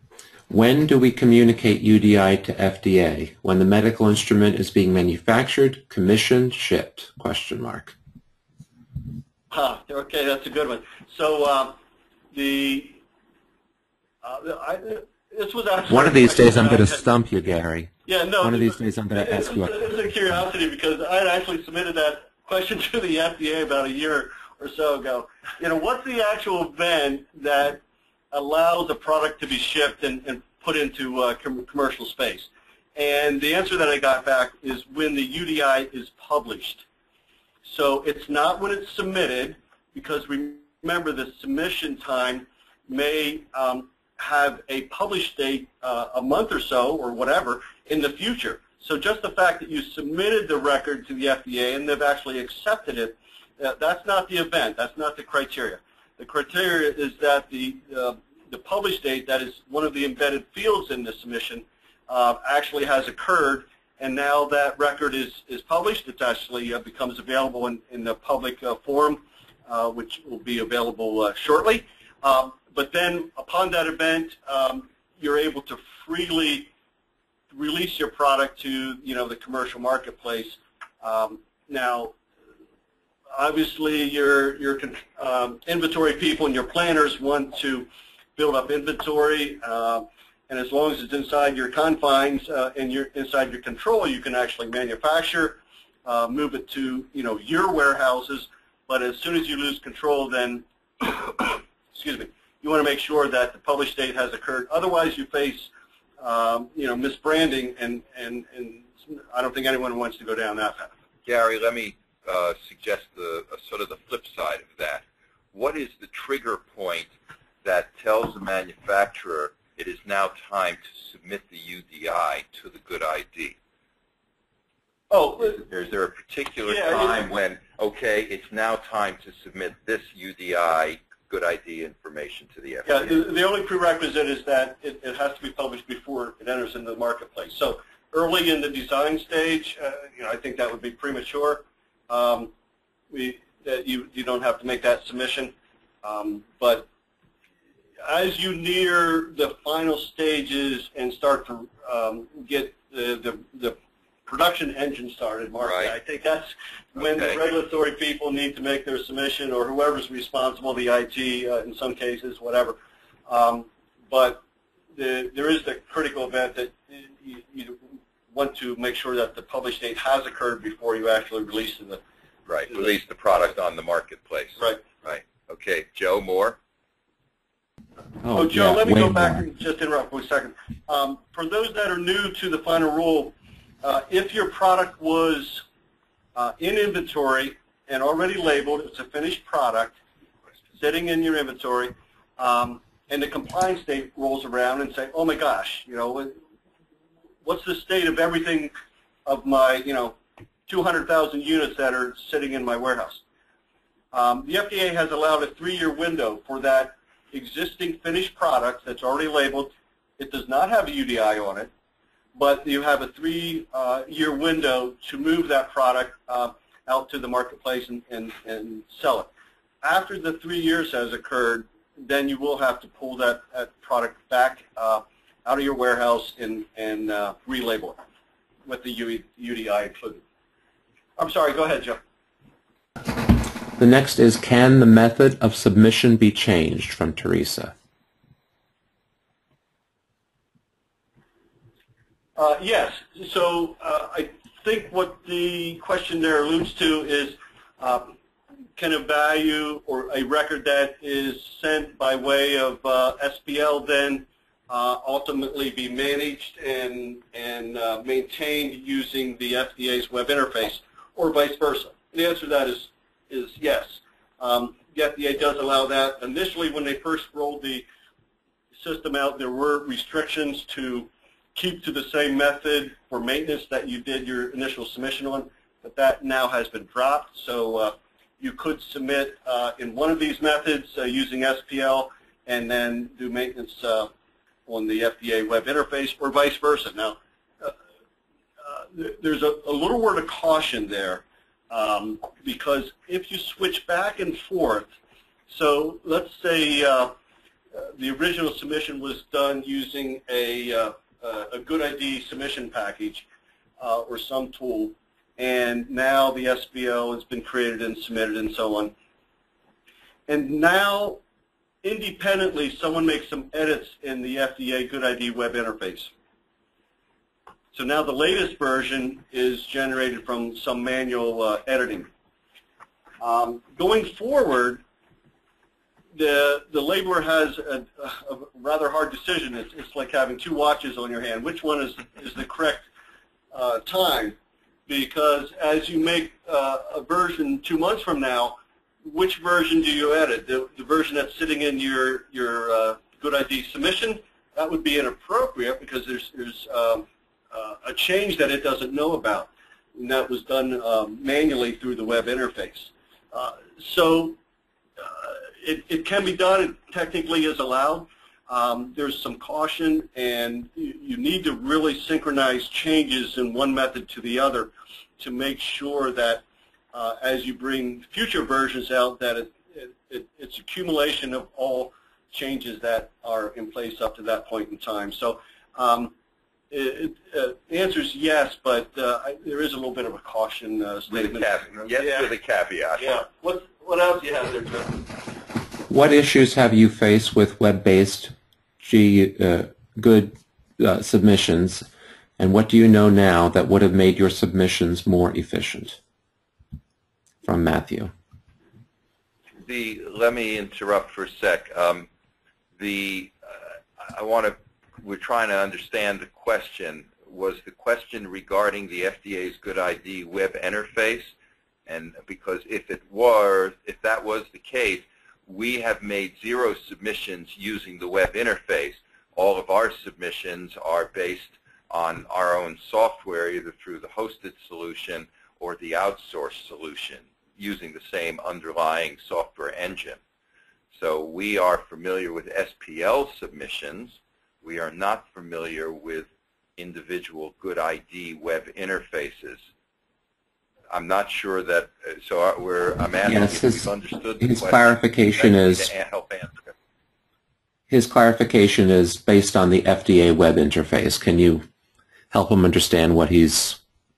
When do we communicate U D I to F D A? When the medical instrument is being manufactured, commissioned, shipped? Question mark. Huh, okay, that's a good one. So uh, the uh, I, this was actually one of these days I'm going to stump you, Gary. Yeah, no. One of these days I'm going to ask you. It's a curiosity because I had actually submitted that question to the F D A about a year or so ago. You know, what's the actual event that allows a product to be shipped and, and put into uh, com commercial space? And the answer that I got back is when the U D I is published. So it's not when it's submitted, because remember the submission time may um, have a published date uh, a month or so or whatever in the future. So just the fact that you submitted the record to the F D A and they've actually accepted it, uh, that's not the event, that's not the criteria. The criteria is that the, uh, the published date, that is one of the embedded fields in the submission, uh, actually has occurred, and now that record is, is published. It actually uh, becomes available in, in the public uh, forum, uh, which will be available uh, shortly. Um, but then upon that event, um, you're able to freely release your product to, you know, the commercial marketplace. Um, now, obviously, your, your um, inventory people and your planners want to build up inventory. Uh, And as long as it's inside your confines uh, and you're inside your control, you can actually manufacture, uh, move it to, you know, your warehouses. But as soon as you lose control, then, excuse me, you want to make sure that the published date has occurred. Otherwise, you face, um, you know, misbranding, and, and, and I don't think anyone wants to go down that path. Gary, let me uh, suggest the uh, sort of the flip side of that. What is the trigger point that tells the manufacturer it is now time to submit the U D I to the Good I D? Oh, is, is there a particular yeah, time when, okay, it's now time to submit this U D I Good I D information to the F D A? Yeah, the, the only prerequisite is that it, it has to be published before it enters into the marketplace. So early in the design stage, uh, you know, I think that would be premature. Um, we, that you, you don't have to make that submission, um, but as you near the final stages and start to um, get the, the, the production engine started, Mark, right. I think that's when okay. the regulatory people need to make their submission, or whoever's responsible, the I T uh, in some cases, whatever. Um, but the, there is the critical event that you, you want to make sure that the published date has occurred before you actually release the right to release the, the product on the marketplace. Right. Right. Okay, Joe, more. Oh, oh, Joe, yeah, let me go more. back and just interrupt for a second. Um, for those that are new to the final rule, uh, if your product was uh, in inventory and already labeled, it's a finished product sitting in your inventory, um, and the compliance date rolls around and say, oh my gosh, you know, what's the state of everything of my, you know, two hundred thousand units that are sitting in my warehouse? Um, the F D A has allowed a three-year window for that existing finished product that's already labeled. It does not have a U D I on it, but you have a three-year uh, window to move that product uh, out to the marketplace and, and, and sell it. After the three years has occurred, then you will have to pull that, that product back uh, out of your warehouse and, and uh, relabel it with the U D I included. I'm sorry, go ahead, Joe. The next is, can the method of submission be changed, from Teresa? Uh, yes. So uh, I think what the question there alludes to is, uh, can a value or a record that is sent by way of uh, S P L then uh, ultimately be managed and, and uh, maintained using the F D A's web interface, or vice versa? The answer to that is is yes. Um, the F D A does allow that. Initially, when they first rolled the system out, there were restrictions to keep to the same method for maintenance that you did your initial submission on, but that now has been dropped. So uh, you could submit uh, in one of these methods uh, using S P L and then do maintenance uh, on the F D A web interface, or vice versa. Now, uh, uh, there's a, a little word of caution there. Um, because if you switch back and forth, so let's say uh, the original submission was done using a, uh, a Good I D submission package uh, or some tool, and now the S B O has been created and submitted and so on. And now, independently, someone makes some edits in the F D A Good I D web interface. So now the latest version is generated from some manual uh, editing. Um, going forward, the, the laborer has a, a rather hard decision. It's, it's like having two watches on your hand. Which one is, is the correct uh, time? Because as you make uh, a version two months from now, which version do you edit? The, the version that's sitting in your, your uh, Good I D submission, that would be inappropriate because there's, there's um, uh, a change that it doesn't know about. And that was done um, manually through the web interface. Uh, so uh, it, it can be done. It technically is allowed. Um, there's some caution, and you, you need to really synchronize changes in one method to the other to make sure that uh, as you bring future versions out, that it, it, it, it's accumulation of all changes that are in place up to that point in time. So um, it, it, uh, the answer is yes, but uh, I, there is a little bit of a caution uh, statement. With a caveat. Yes, yeah. with a caveat. Yeah. What, what else do you have there, Joe? What issues have you faced with web-based G, uh, good uh, submissions, and what do you know now that would have made your submissions more efficient? From Matthew. The, let me interrupt for a sec. Um, the, uh, I want to, we're trying to understand the question. Was the question regarding the F D A's Good I D web interface? And because if it were, if that was the case, we have made zero submissions using the web interface. All of our submissions are based on our own software, either through the hosted solution or the outsourced solution, using the same underlying software engine. So we are familiar with S P L submissions. We are not familiar with individual Good I D web interfaces. I'm not sure that, so we're, I'm asking yes, if his, we've understood the his question. clarification is, to help answer. His clarification is based on the F D A web interface. Can you help him understand what he's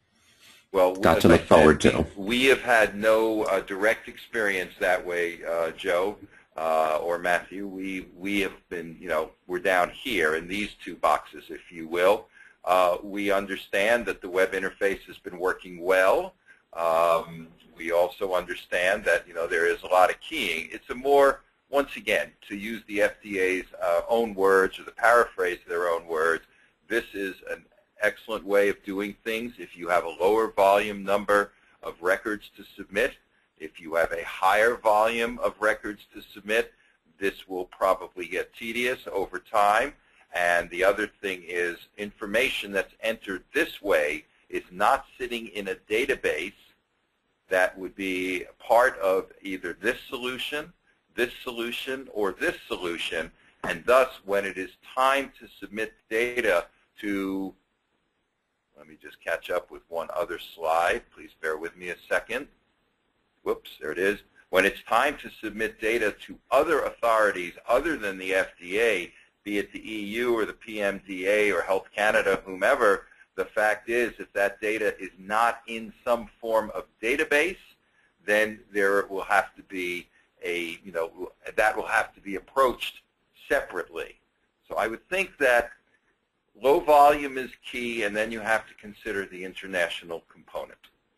well, got to look said, forward to? We have had no uh, direct experience that way, uh, Joe uh, or Matthew. We, we have been, you know, we're down here in these two boxes, if you will. Uh, we understand that the web interface has been working well. Um, we also understand that, you know, there is a lot of keying. It's a more, once again, to use the F D A's uh, own words or the paraphrase their own words, this is an excellent way of doing things. If you have a lower volume number of records to submit, if you have a higher volume of records to submit, this will probably get tedious over time. And the other thing is information that's entered this way is not sitting in a database that would be part of either this solution, this solution, or this solution. And thus, when it is time to submit data to, let me just catch up with one other slide. Please bear with me a second. Whoops, there it is. When it's time to submit data to other authorities other than the F D A, be it the E U or the P M D A or Health Canada, whomever, the fact is if that data is not in some form of database, then there will have to be a, you know, that will have to be approached separately. So I would think that low volume is key, and then you have to consider the international component.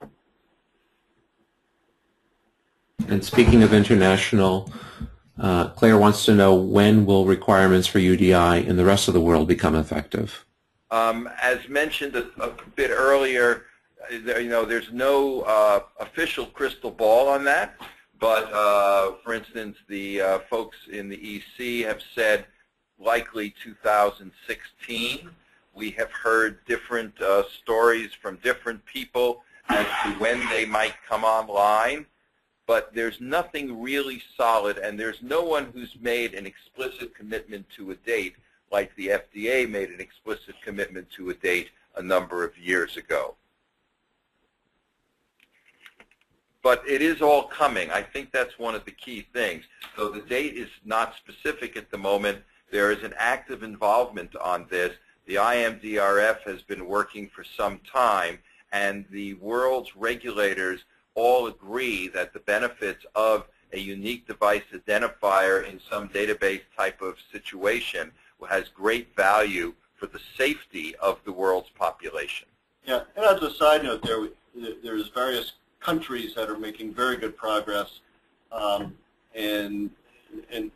And speaking of international, uh, Claire wants to know, when will requirements for U D I in the rest of the world become effective? Um, as mentioned a, a bit earlier, there, you know, there's no uh, official crystal ball on that. But, uh, for instance, the uh, folks in the E C have said likely two thousand sixteen. We have heard different uh, stories from different people as to when they might come online. But there's nothing really solid, and there's no one who's made an explicit commitment to a date like the F D A made an explicit commitment to a date a number of years ago. but it is all coming. I think that's one of the key things. So the date is not specific at the moment. There is an active involvement on this. The I M D R F has been working for some time, and the world's regulators all agree that the benefits of a unique device identifier in some database type of situation has great value for the safety of the world's population. Yeah, and as a side note there, there's various countries that are making very good progress, um, and, and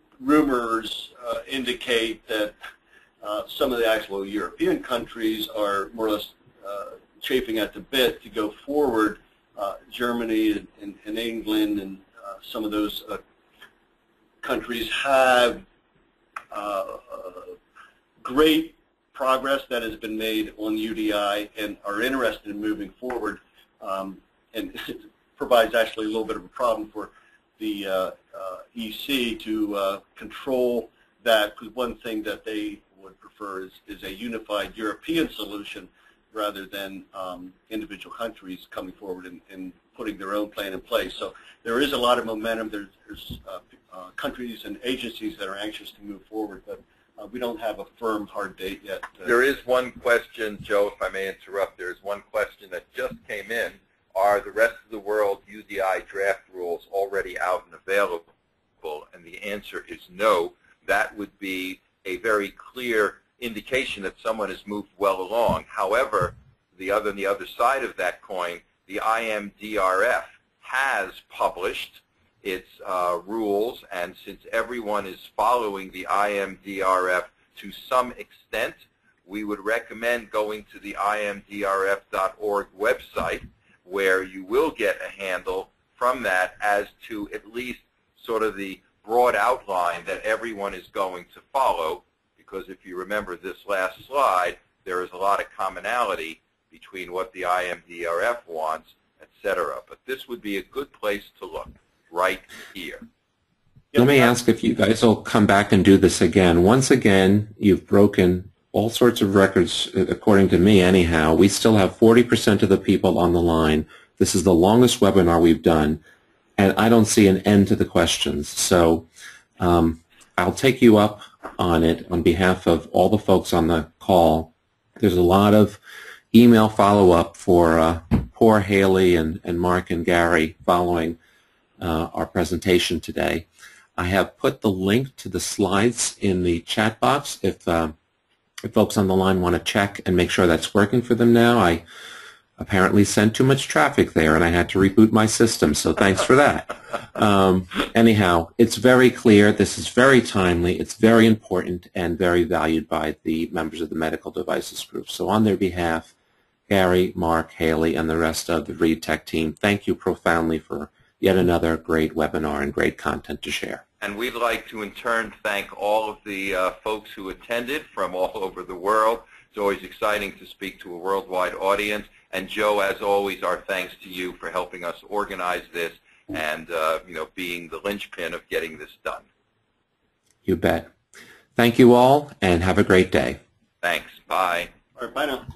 rumors uh, indicate that uh, some of the actual European countries are more or less uh, chafing at the bit to go forward. Uh, Germany and, and, and England and uh, some of those uh, countries have uh, uh, great progress that has been made on U D I and are interested in moving forward, um, and it provides actually a little bit of a problem for the uh, uh, E C to uh, control that, because one thing that they would prefer is, is a unified European solution rather than um, individual countries coming forward and, and putting their own plan in place. So there is a lot of momentum. There's, there's uh, uh, countries and agencies that are anxious to move forward, but uh, we don't have a firm hard date yet. Uh, there is one question, Joe, if I may interrupt. There is one question that just came in. Are the rest of the world U D I draft rules already out and available? And the answer is no. That would be a very clear indication that someone has moved well along. However, the other, on the other side of that coin, the I M D R F has published its uh, rules, and since everyone is following the I M D R F to some extent, we would recommend going to the I M D R F dot org website, where you will get a handle from that as to at least sort of the broad outline that everyone is going to follow, because if you remember this last slide, there is a lot of commonality between what the I M D R F wants, et cetera. But this would be a good place to look, right here. Let me ask if you guys will come back and do this again. Once again, you've broken all sorts of records, according to me anyhow. We still have forty percent of the people on the line. This is the longest webinar we've done, and I don't see an end to the questions. So um, I'll take you up on it on behalf of all the folks on the call. There's a lot of email follow-up for uh, poor Haley and, and Mark and Gary following uh, our presentation today. I have put the link to the slides in the chat box if, uh, if folks on the line want to check and make sure that's working for them now. I apparently sent too much traffic there and I had to reboot my system, so thanks for that. Um, anyhow, it's very clear, this is very timely, it's very important and very valued by the members of the Medical Devices Group. So on their behalf, Gary, Mark, Haley, and the rest of the ReadTech team, thank you profoundly for yet another great webinar and great content to share. And we'd like to in turn thank all of the uh, folks who attended from all over the world. It's always exciting to speak to a worldwide audience. And Joe, as always, our thanks to you for helping us organize this and uh, you know, being the linchpin of getting this done. You bet. Thank you all, and have a great day. Thanks. Bye. All right, bye now.